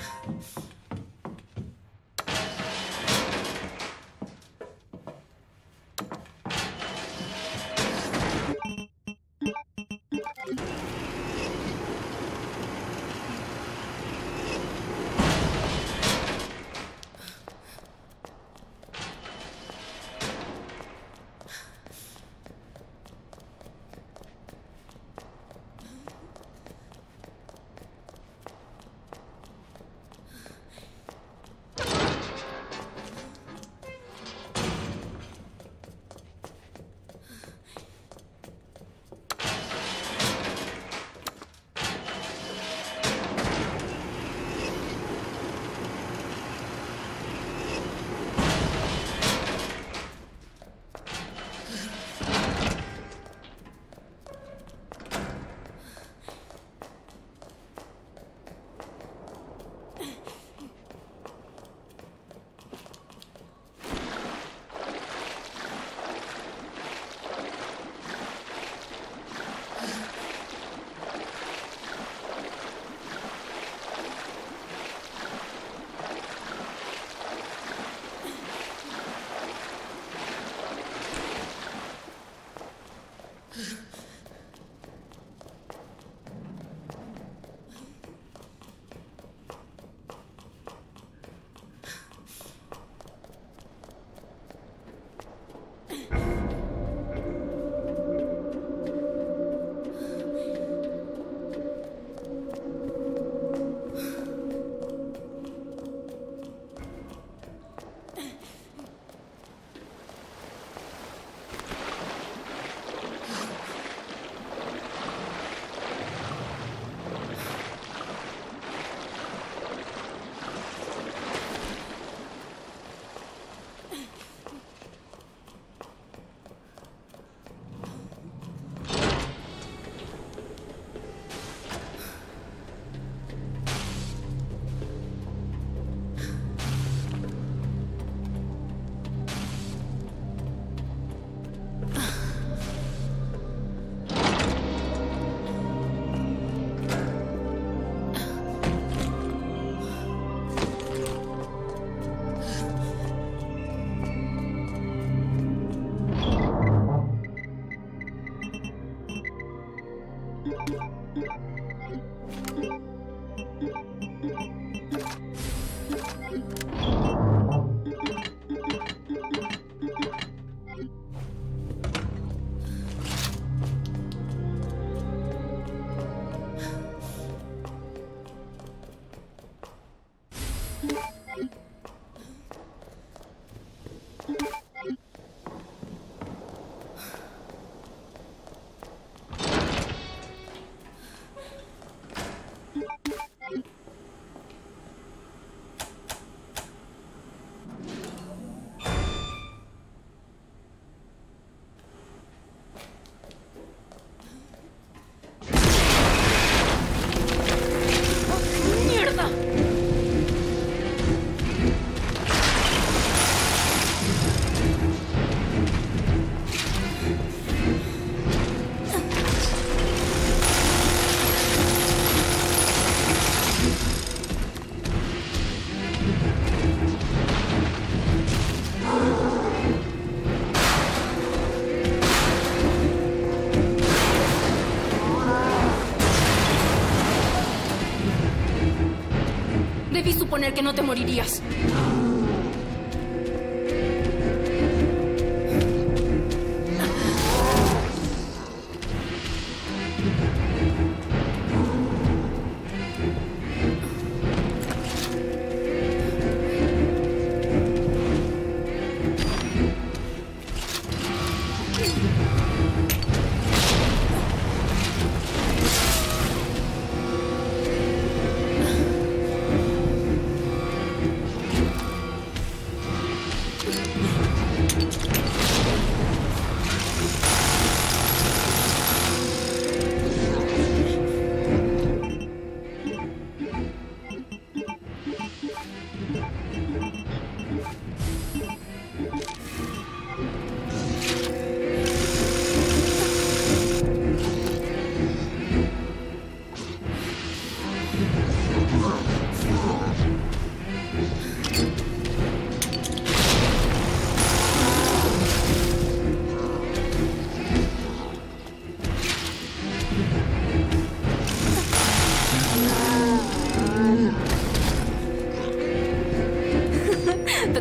Debí suponer que no te morirías.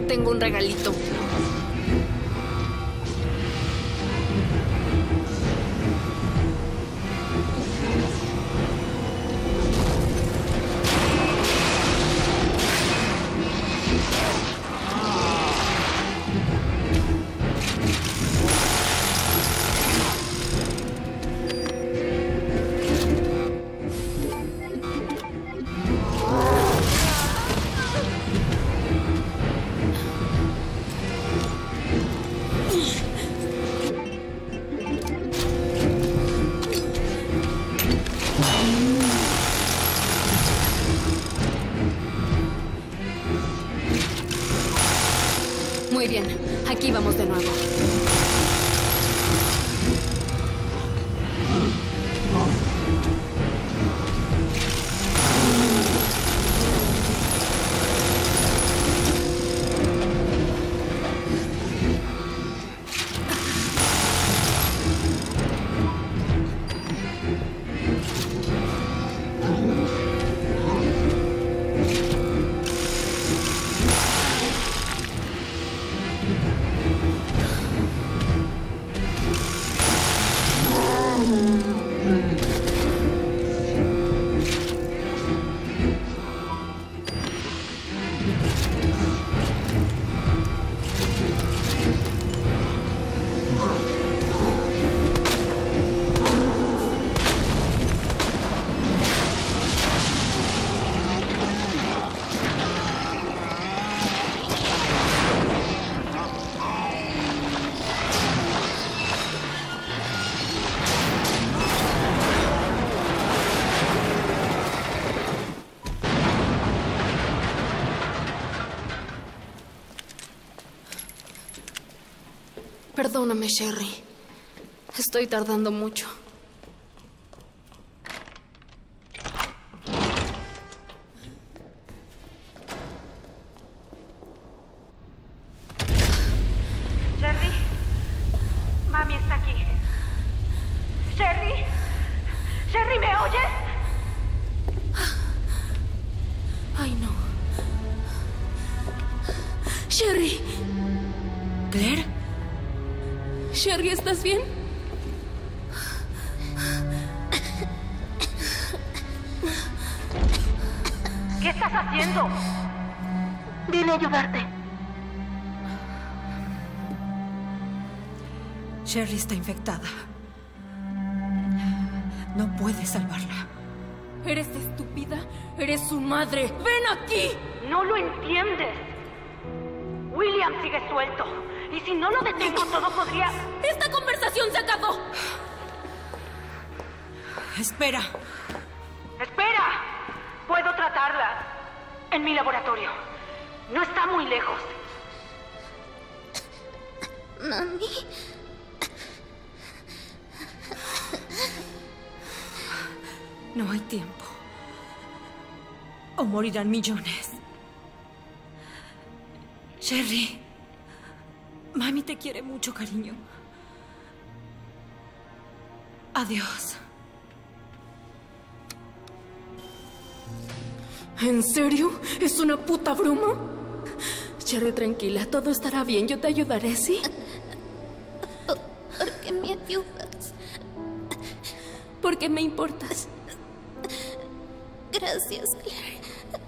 tengo un regalito. Muy bien, aquí vamos de nuevo. Perdóname, Sherry. Estoy tardando mucho. Sherry, mami está aquí. Sherry, Sherry, ¿me oyes? Ay, no. Sherry. ¿Claire? Sherry, ¿estás bien? ¿Qué estás haciendo? Vine a ayudarte. Sherry está infectada. No puedes salvarla. ¿Eres estúpida? ¡Eres su madre! ¡Ven aquí! No lo entiendes. William sigue suelto. Y si no lo detengo, todo podría... ¡Esta conversación se acabó! Espera. ¡Espera! Puedo tratarla. En mi laboratorio. No está muy lejos. Mami. No hay tiempo. O morirán millones. Sherry. Mami te quiere mucho, cariño. Adiós. ¿En serio? ¿Es una puta broma? Sherry, tranquila. Todo estará bien. Yo te ayudaré, ¿sí? ¿Por qué me ayudas? ¿Por qué me importas? Gracias, Claire.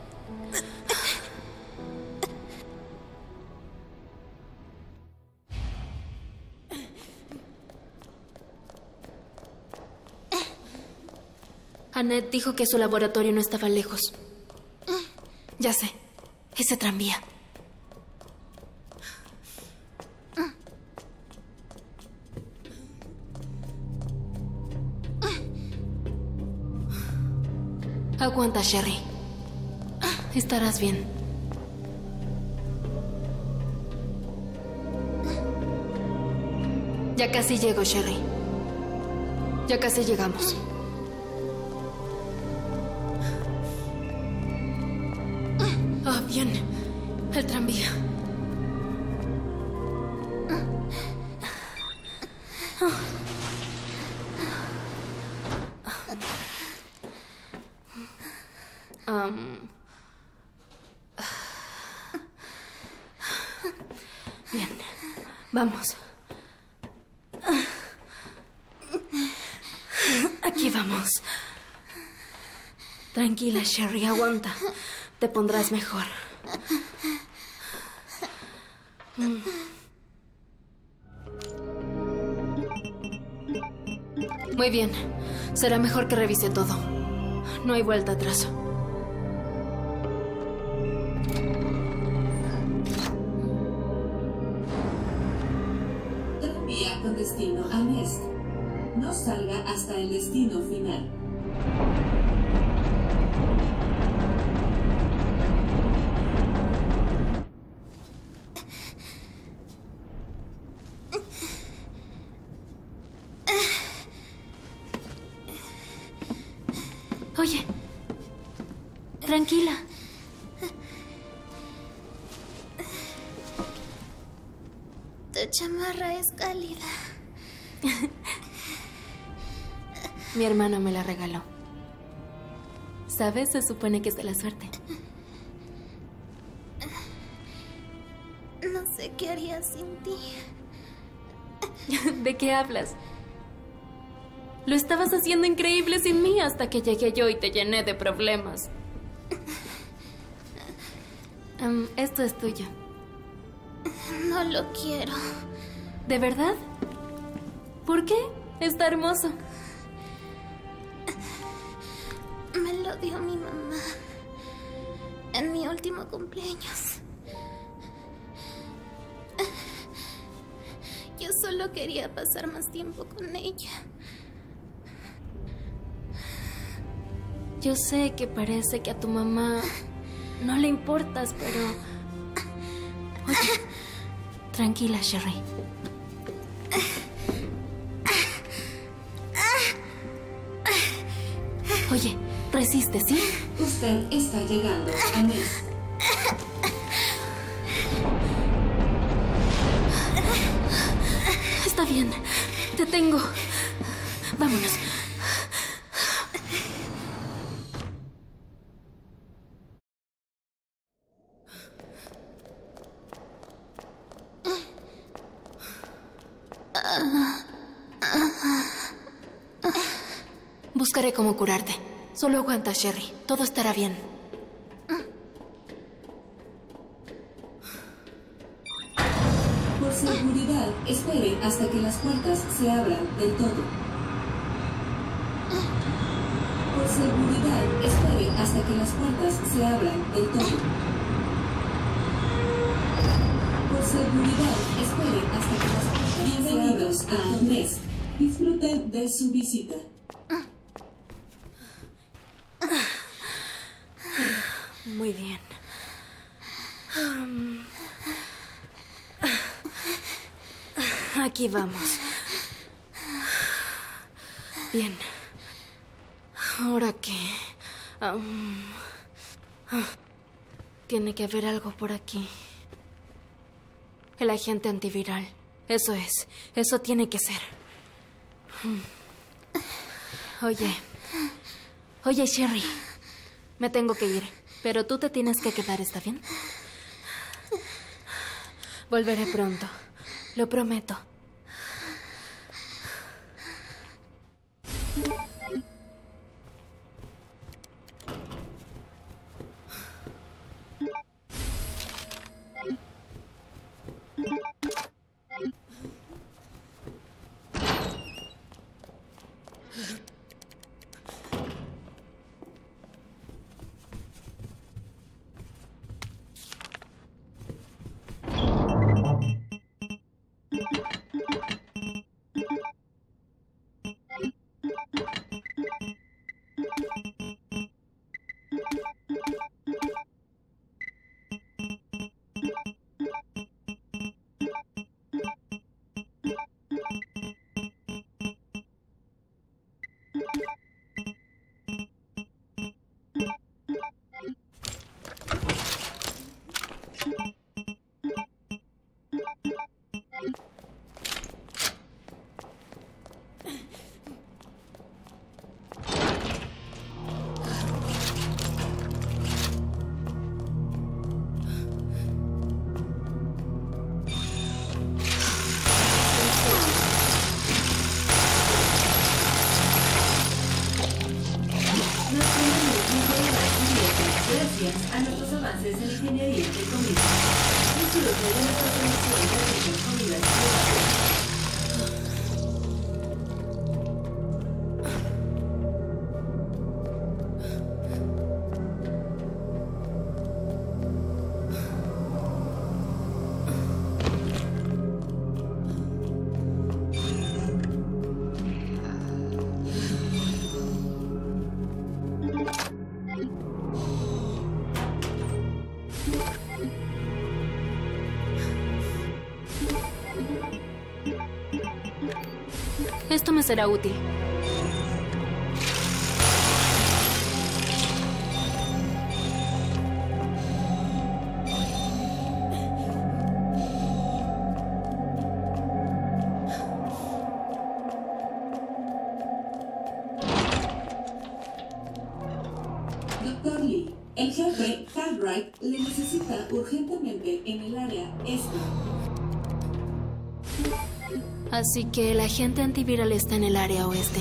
Annette dijo que su laboratorio no estaba lejos. Ya sé. Ese tranvía. Aguanta, Sherry. Estarás bien. Ya casi llego, Sherry. Ya casi llegamos. Ah, bien. El tranvía. Vamos. Aquí vamos. Tranquila, Sherry, aguanta. Te pondrás mejor. Muy bien. Será mejor que revise todo. No hay vuelta atrás. Tranvía con destino a Nest. No salga hasta el destino final. Oye, tranquila. Tu chamarra es cálida. Mi hermano me la regaló. ¿Sabes? Se supone que es de la suerte. No sé qué haría sin ti. ¿De qué hablas? Lo estabas haciendo increíble sin mí hasta que llegué yo y te llené de problemas. Esto es tuyo. No lo quiero. ¿De verdad? ¿Por qué? Está hermoso. Me lo dio mi mamá en mi último cumpleaños. Yo solo quería pasar más tiempo con ella. Yo sé que parece que a tu mamá no le importas, pero... Oye, tranquila, Sherry. Oye, resiste, ¿sí? Usted está llegando a Nest. Está bien, te tengo. Vámonos. Buscaré cómo curarte. Solo aguanta, Sherry. Todo estará bien. Por seguridad, espere hasta que las puertas se abran del todo. Por seguridad, espere hasta que las puertas se abran del todo. Por seguridad, espere hasta que las puertas se abran. Bienvenidos a Nest. Disfruten de su visita. Muy bien. Aquí vamos. Bien. ¿Ahora qué? Tiene que haber algo por aquí. El agente antiviral. Eso es. Eso tiene que ser. Oye, Sherry. Me tengo que ir. Pero tú te tienes que quedar, ¿está bien? Volveré pronto. Lo prometo. Gracias a nuestros avances en ingeniería de comida. Disfrute de nuestra producción de ricas comidas saludables. Esto me será útil. Doctor Lee, el jefe Cartwright le necesita urgentemente en el área este. Así que el agente antiviral está en el área oeste.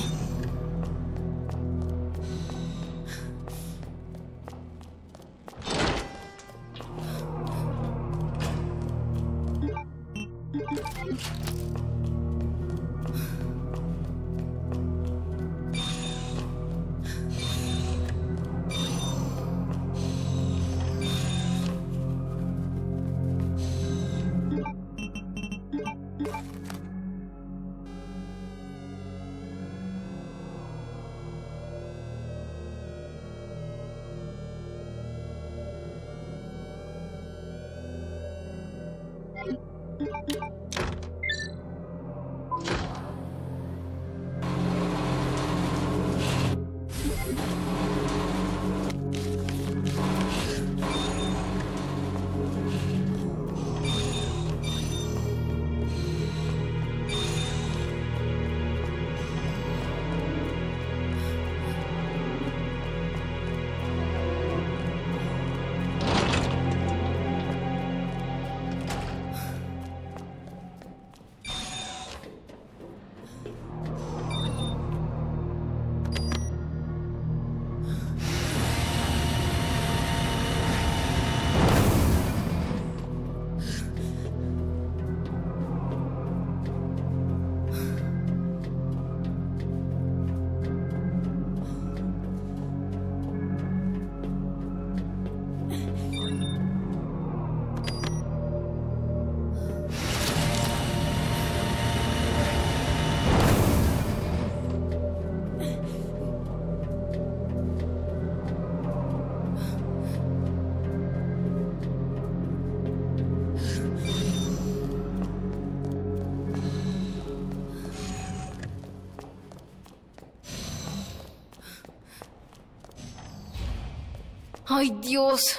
¡Ay, Dios!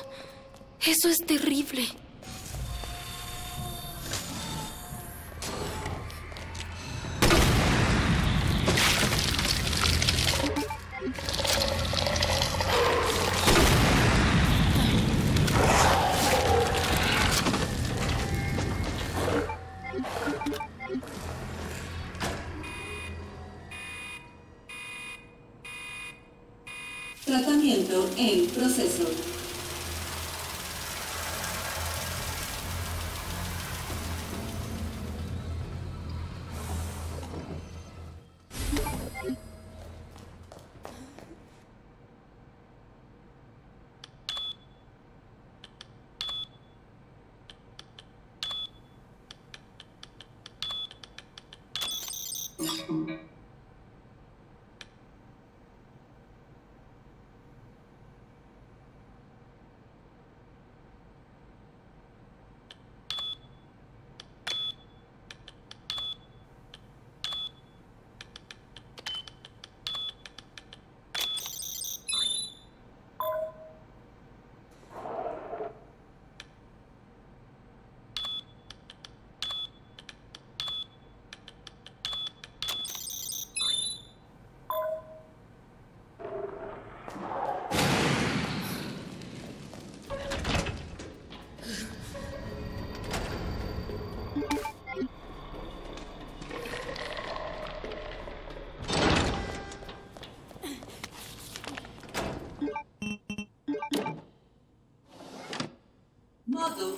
Eso es terrible. Tratamiento en proceso.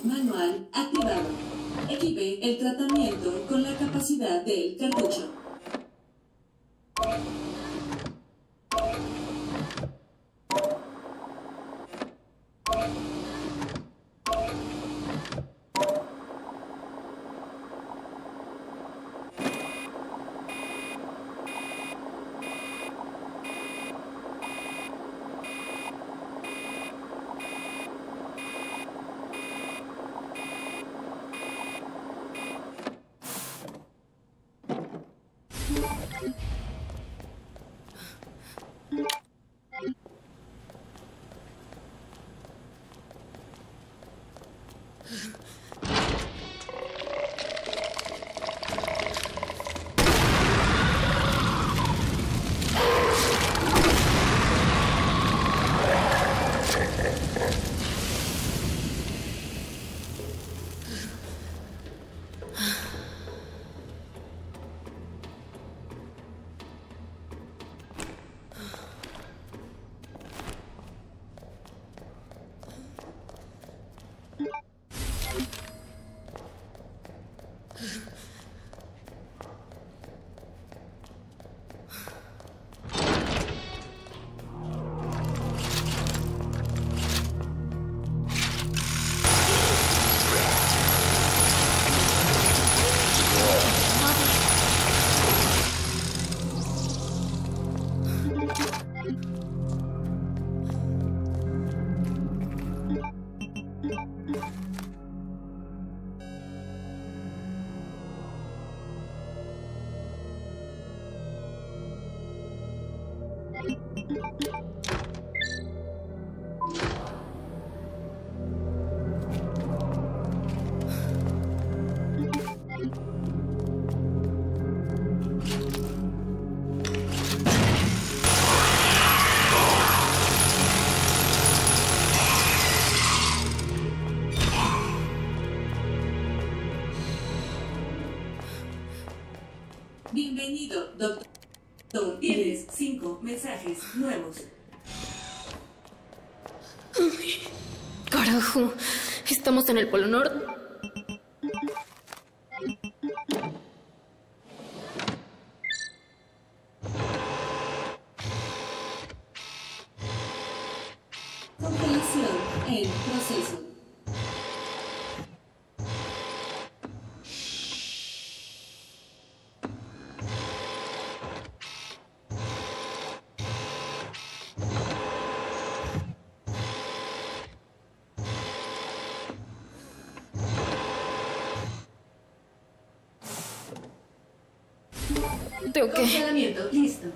manual activado. Equipe el tratamiento con la capacidad del cartucho. Bienvenido, doctor. Tienes 5 mensajes nuevos. Carajo, estamos en el Polo Norte. Congelación en proceso. Tengo que... Congelamiento listo.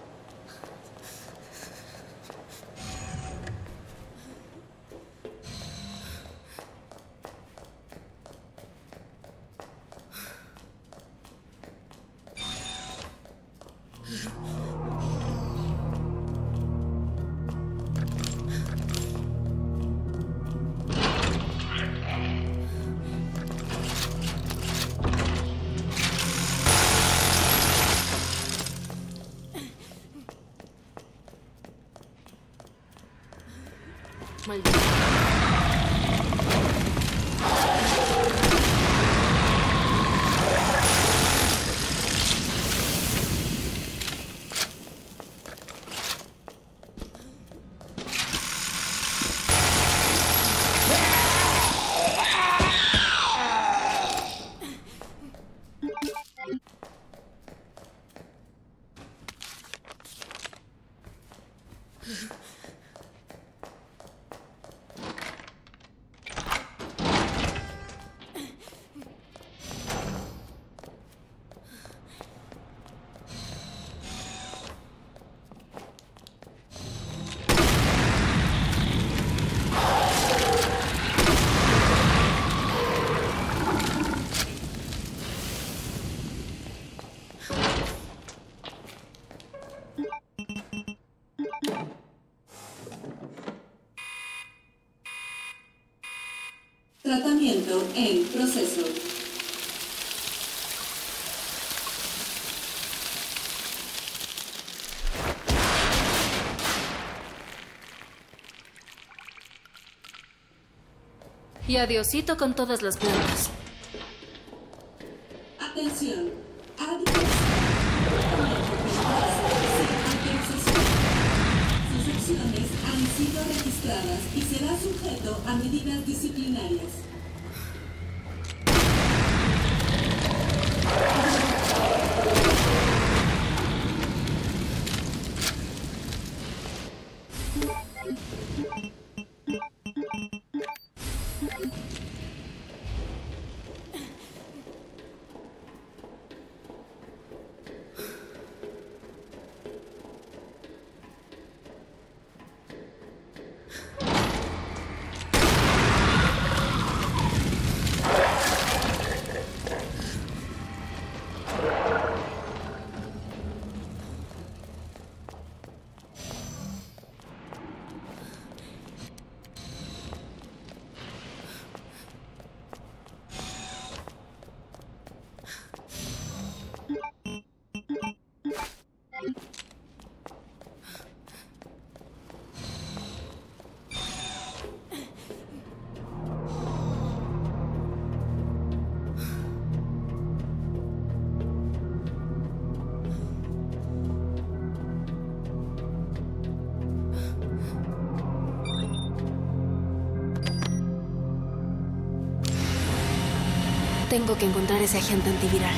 Maldito. Tratamiento en proceso. Y adiosito con todas las plantas. Atención. Sus acciones han sido registradas y será sujeto a medidas disciplinarias. Tengo que encontrar ese agente antiviral.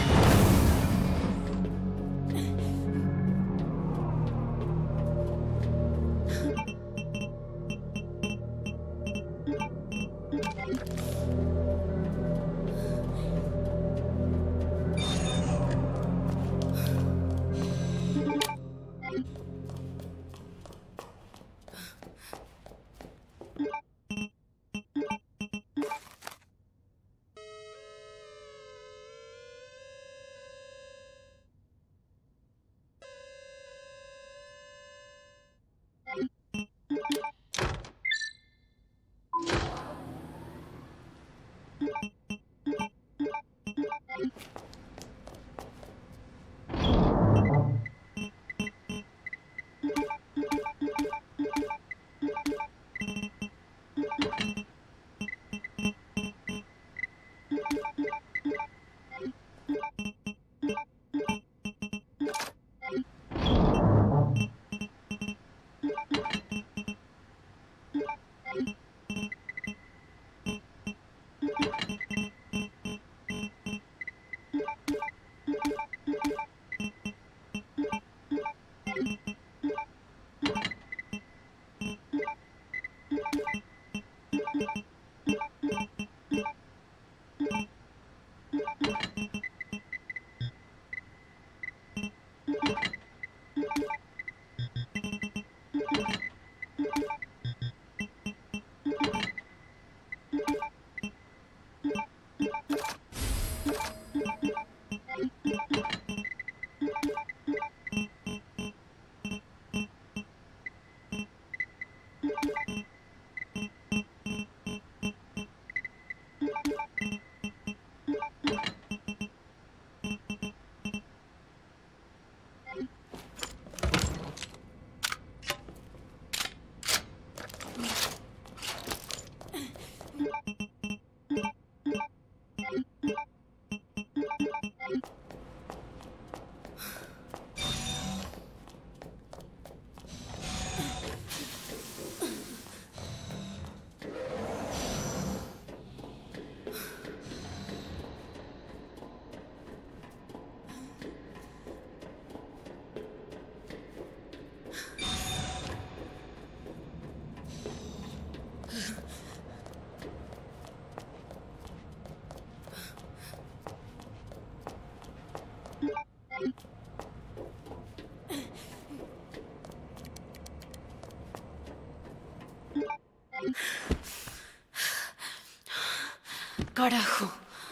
Carajo.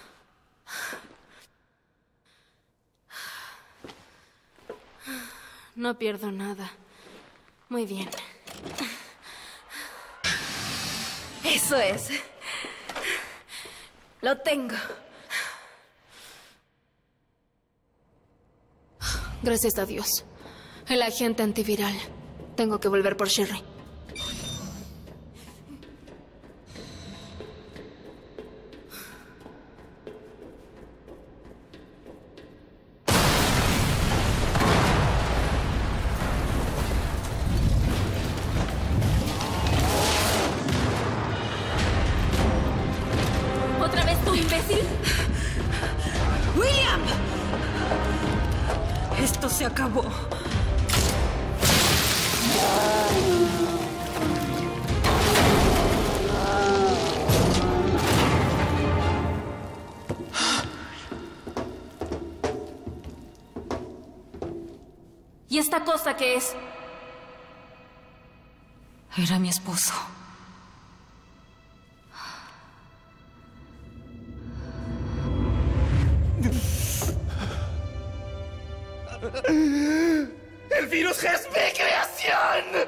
No pierdo nada. Muy bien. Eso es. Lo tengo. Gracias a Dios. El agente antiviral. Tengo que volver por Sherry. se acabó. ¿Y esta cosa qué es? Era mi esposo. ¡El virus es mi creación!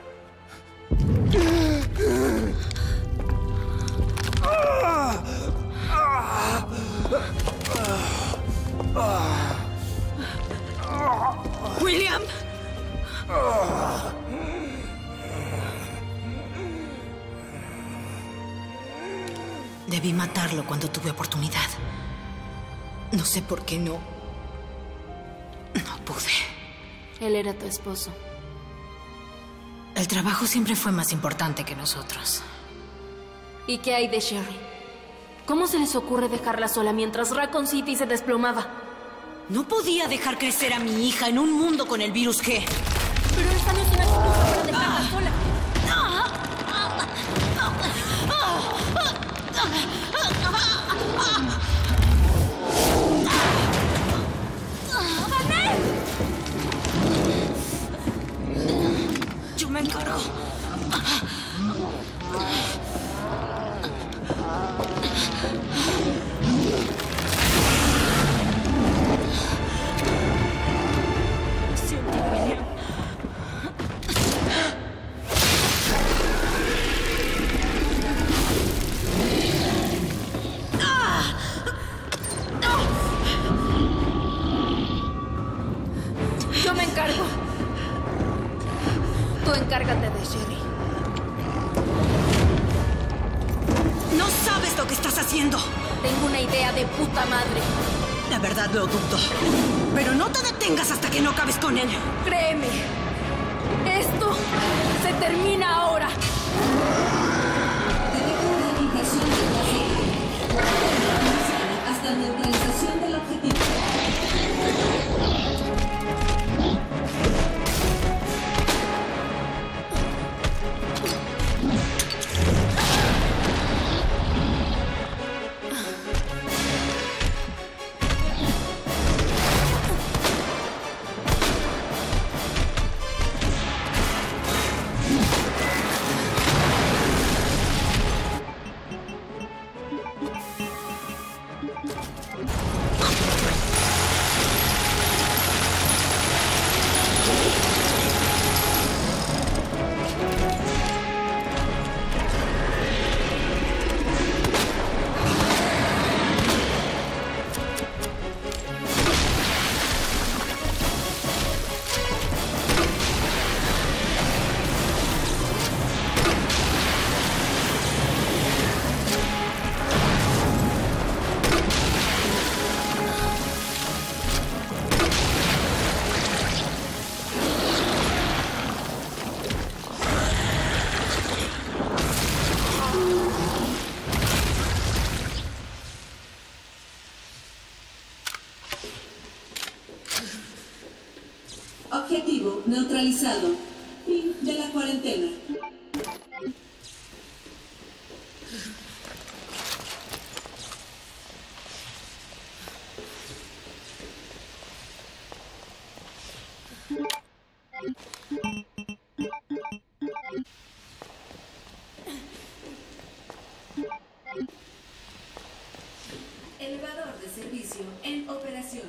¡William! Debí matarlo cuando tuve oportunidad. No sé por qué no pude. Él era tu esposo. El trabajo siempre fue más importante que nosotros. ¿Y qué hay de Sherry? ¿Cómo se les ocurre dejarla sola mientras Raccoon City se desplomaba? No podía dejar crecer a mi hija en un mundo con el virus G. Pero esta no es una excusa para dejarla sola. Yo me encargo. Siento, William. Yo me encargo. Tú encárgate de Sherry. No sabes lo que estás haciendo. Tengo una idea de puta madre. La verdad lo dudo. Pero no te detengas hasta que no acabes con él. Créeme. Esto se termina ahora. Detecta ubicación de la serie. Hasta neutralización del objetivo. Objetivo neutralizado. Fin de la cuarentena. Elevador de servicio en operación.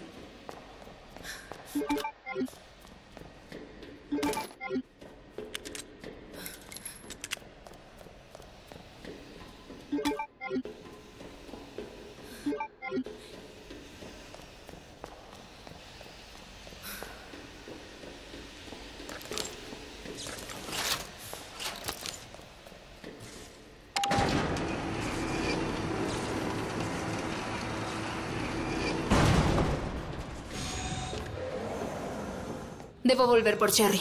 Debo volver por Sherry.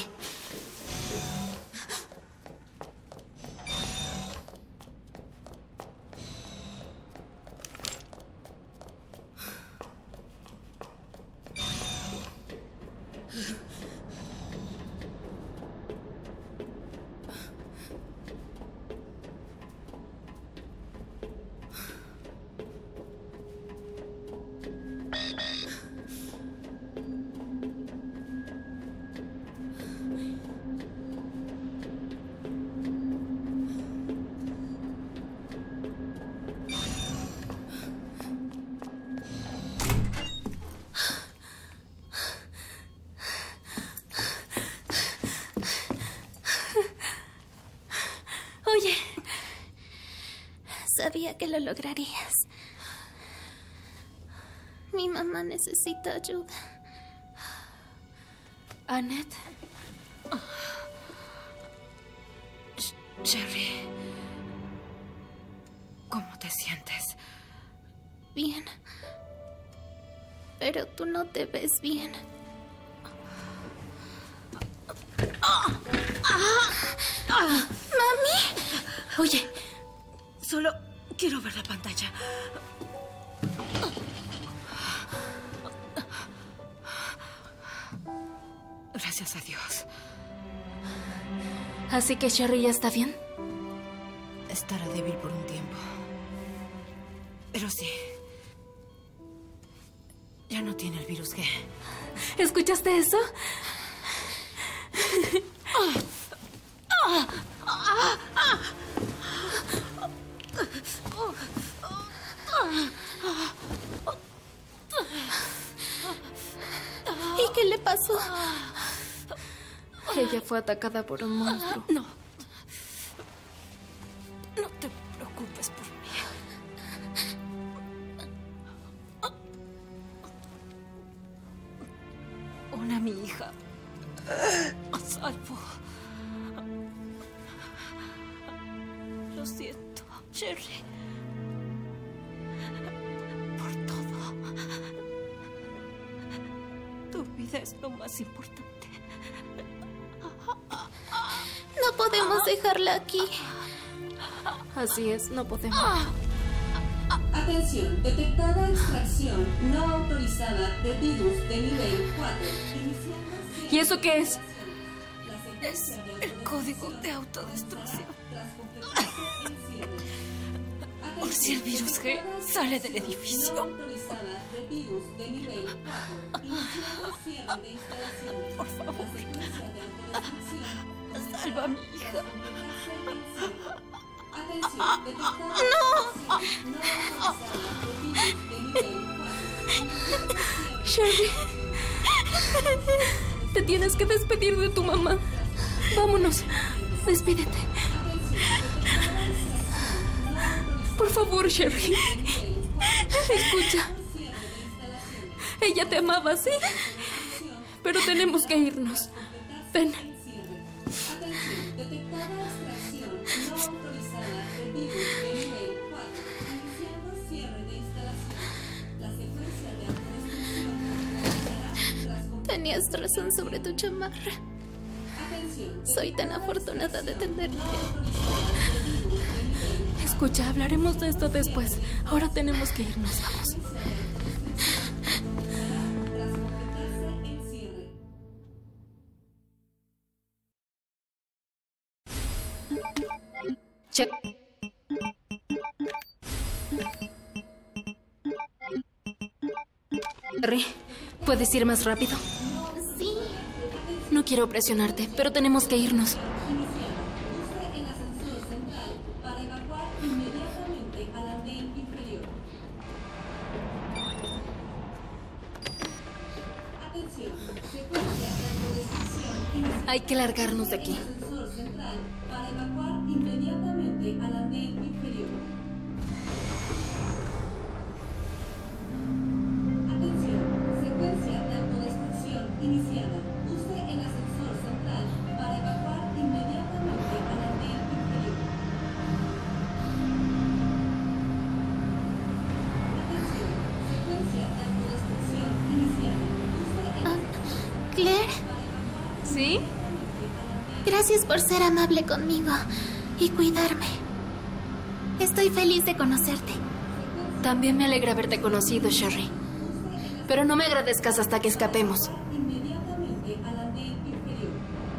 Sabía que lo lograrías. Mi mamá necesita ayuda. Annette. Sherry, ¿cómo te sientes? Bien. Pero tú no te ves bien. ¡Mami! Oye, solo quiero ver la pantalla. Gracias a Dios. Así que Sherry ya está bien. Estará débil por un tiempo. Pero sí. Ya no tiene el virus G. ¿Escuchaste eso? ¿Y qué le pasó? Ella fue atacada por un monstruo. No. No te preocupes por mí. Una mi hija. A salvo. Lo siento, Sherry. Por todo. Tu vida es lo más importante. No podemos dejarla aquí. Así es, no podemos. Atención, detectada extracción no autorizada de virus de nivel 4. ¿Y eso qué es? Es el código de autodestrucción. Por si el virus G sale del edificio. Por favor. Salva a mi hija. Sherry. Te tienes que despedir de tu mamá. Vámonos. Despídete. Por favor, Sherry. Escucha. Ella te amaba, ¿sí? Pero tenemos que irnos. Ven. Tenías razón sobre tu chamarra. Soy tan afortunada de tenerte. Escucha, hablaremos de esto después. Ahora tenemos que irnos. Vamos. Check. Harry, ¿puedes ir más rápido? Sí. No quiero presionarte, pero tenemos que irnos. Hay que largarnos de aquí. Para evacuar inmediatamente al andén inferior. Atención, secuencia de autodestrucción iniciada. Use el ascensor central para evacuar inmediatamente al andén inferior. Atención, secuencia de autodestrucción iniciada. Use el Claire, ¿Sí? gracias por ser amable conmigo y cuidarme. Estoy feliz de conocerte. También me alegra haberte conocido, Sherry. Pero no me agradezcas hasta que escapemos. inmediatamente al andén inferior.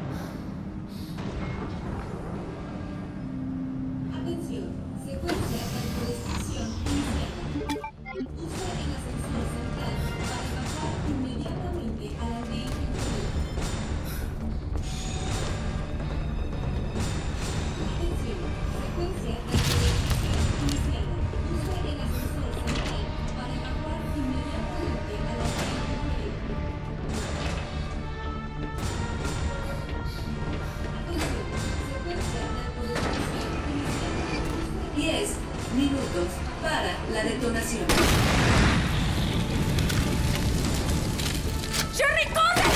Atención, secuencia de autodestrucción iniciada. Use el ascensor central para evacuar inmediatamente al andén inferior. Atención, secuencia de autodestrucción iniciada. Use el ascensor central para evacuar inmediatamente al andén inferior. 10 minutos para la detonación. ¡Sherry, corre!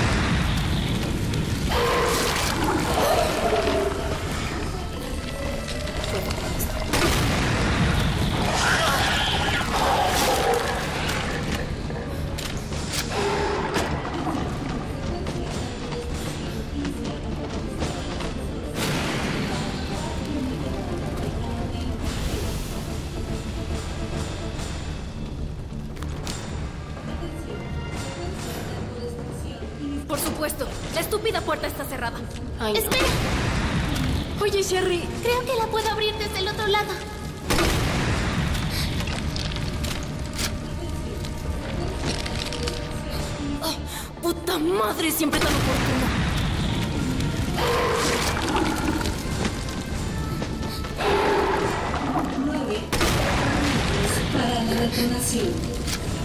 Por supuesto, la estúpida puerta está cerrada. Ay, no. ¡Espera! Oye, Sherry. Creo que la puedo abrir desde el otro lado. Oh, ¡puta madre! Siempre tan oportuna. Para la detonación.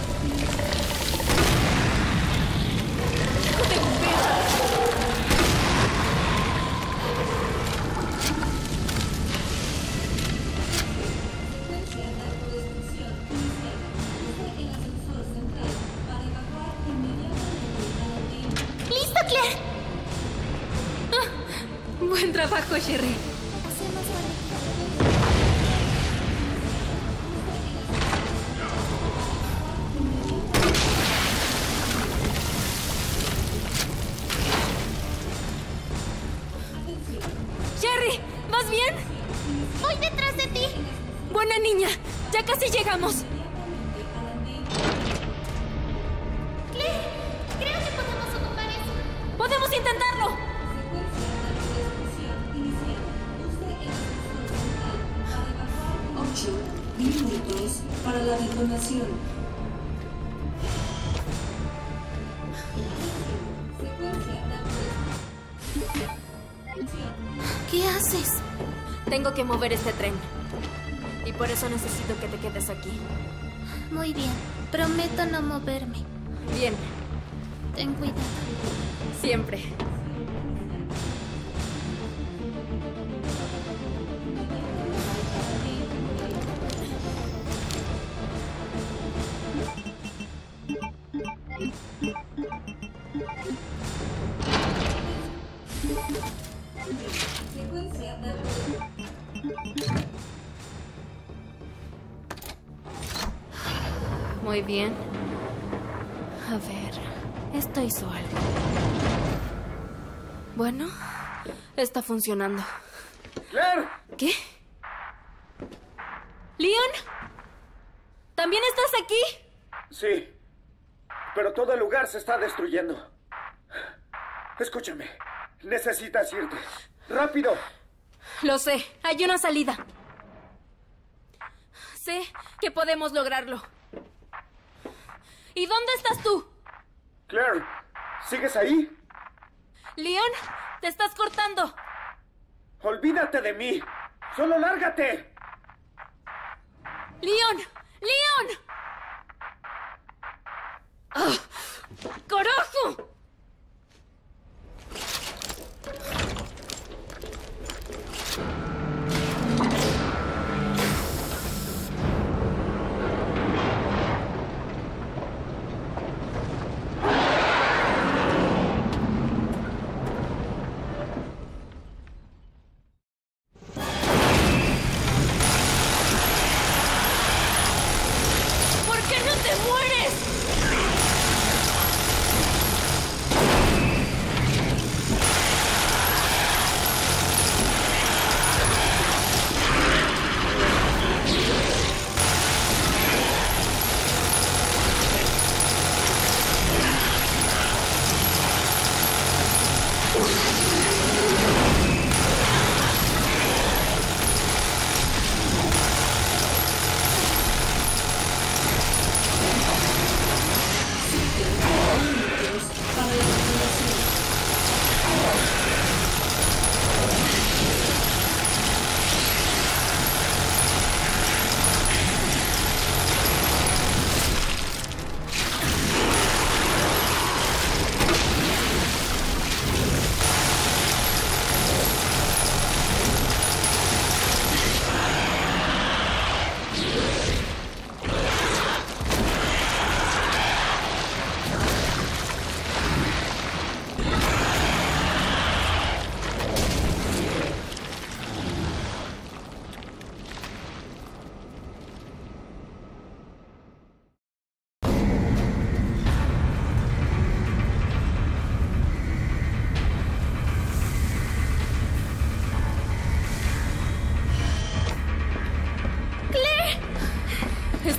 ¡Listo, Claire! Buen trabajo, Sherry. Hacemos algo. Sherry, ¿vas bien? Voy detrás de ti. Buena niña. Ya casi llegamos. Claire, creo que podemos ocupar eso. ¡Podemos intentarlo! 8 minutos para la detonación. ¿Qué haces? Tengo que mover este tren. Y por eso necesito que te quedes aquí. Muy bien. Prometo no moverme. Bien, Ten cuidado. siempre. Muy bien. A ver, esto hizo algo. Bueno, está funcionando. ¡Claire! ¿Qué? ¿Leon? ¿También estás aquí? Sí, pero todo el lugar se está destruyendo. Escúchame, necesitas irte. ¡Rápido! Lo sé, hay una salida. Sé que podemos lograrlo. ¿Y dónde estás tú? Claire, ¿sigues ahí? Leon, te estás cortando. Olvídate de mí. Solo lárgate. ¡Leon! ¡Leon! ¡Ah! ¡Carajo! ¿Por qué no te mueres?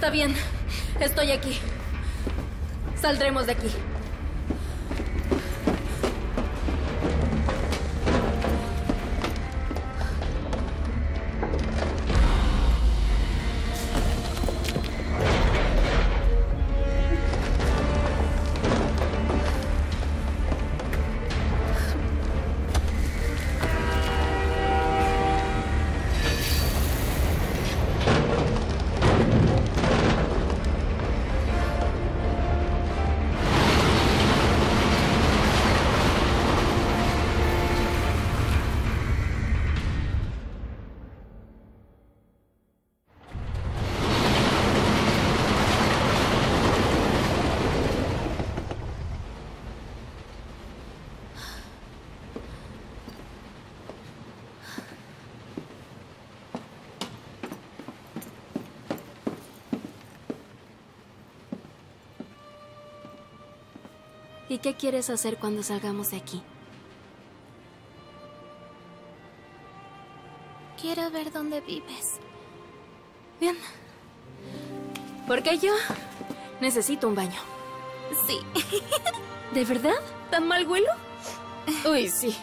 Está bien. Estoy aquí. Saldremos de aquí. ¿Y qué quieres hacer cuando salgamos de aquí? Quiero ver dónde vives. Bien. Porque yo necesito un baño. Sí. ¿De verdad? ¿Tan mal huelo? Uy, sí.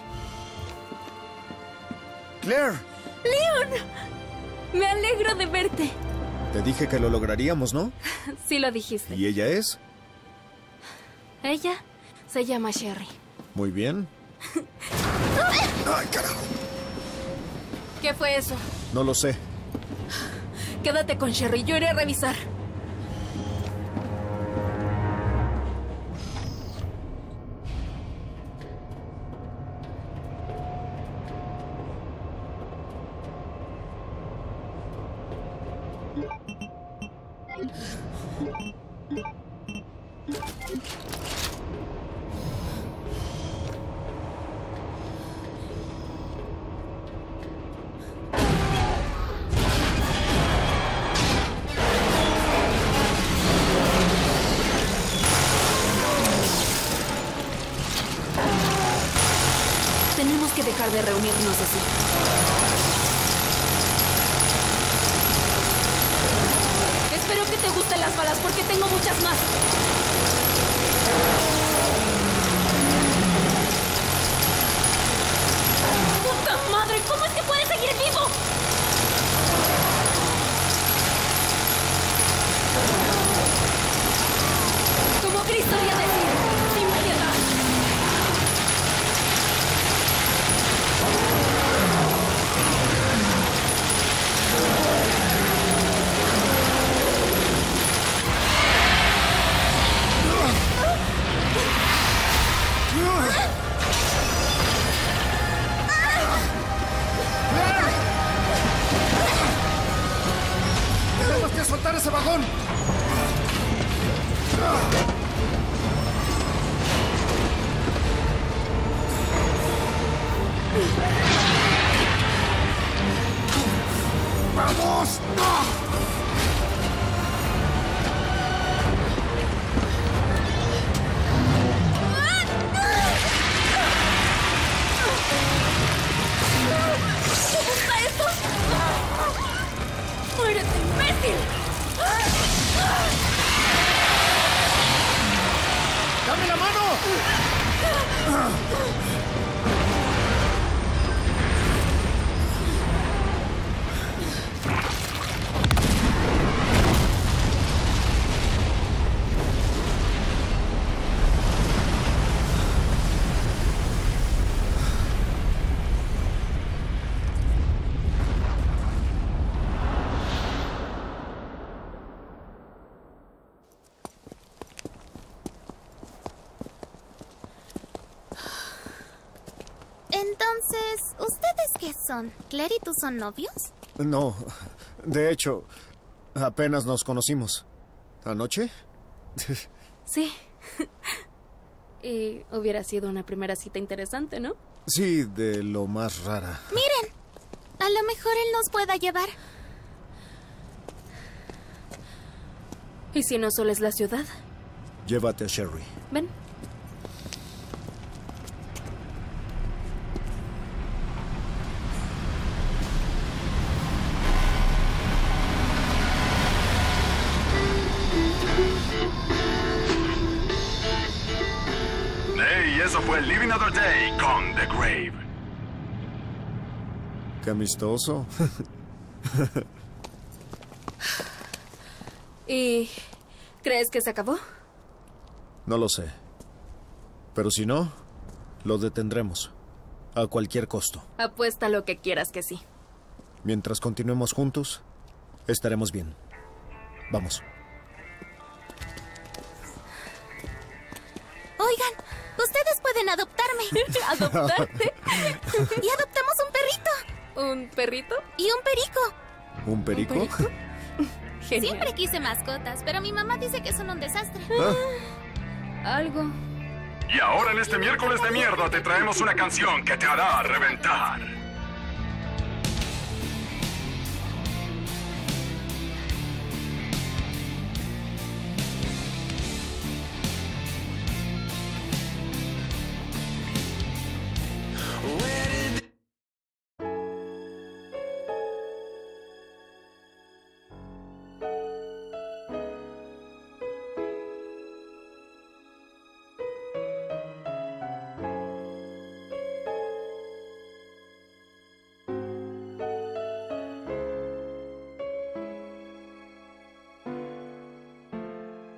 Claire, ¡Leon! Me alegro de verte. te dije que lo lograríamos, ¿no? Sí lo dijiste. ¿Y ella es? Ella se llama Sherry. Muy bien. ¡Ay, carajo! ¿Qué fue eso? No lo sé. Quédate con Sherry, yo iré a revisar. Tenemos que dejar de reunirnos así. Espero que te gusten las balas porque tengo muchas más. ¡Puta madre! ¿Cómo es que puedes seguir vivo? Como Cristo solía decir, sin piedad. ¡Tenemos que soltar ese vagón! ¡Vamos! ¿Cómo está esto? ¡Muérete, imbécil! ¡Dame la mano! Entonces, ¿ustedes qué son? ¿Claire y tú son novios? No, de hecho, apenas nos conocimos. ¿Anoche? Sí. Y hubiera sido una primera cita interesante, ¿no? Sí, de lo más rara. Miren, a lo mejor él nos pueda llevar. ¿Y si no solo es la ciudad? Llévate a Sherry. Ven. eso fue Living Another Day con The Grave. Qué amistoso. ¿Y crees que se acabó? No lo sé. Pero si no, lo detendremos. A cualquier costo. Apuesta lo que quieras que sí. Mientras continuemos juntos, estaremos bien. Vamos. Oigan, ustedes pueden adoptarme. ¿Adoptarte? Y adoptamos un perrito. ¿Un perrito? Y un perico. ¿Un perico? ¿Un perico? Genial. Siempre quise mascotas, pero mi mamá dice que son un desastre. Algo. Y ahora en este miércoles de mierda te traemos una canción que te hará reventar.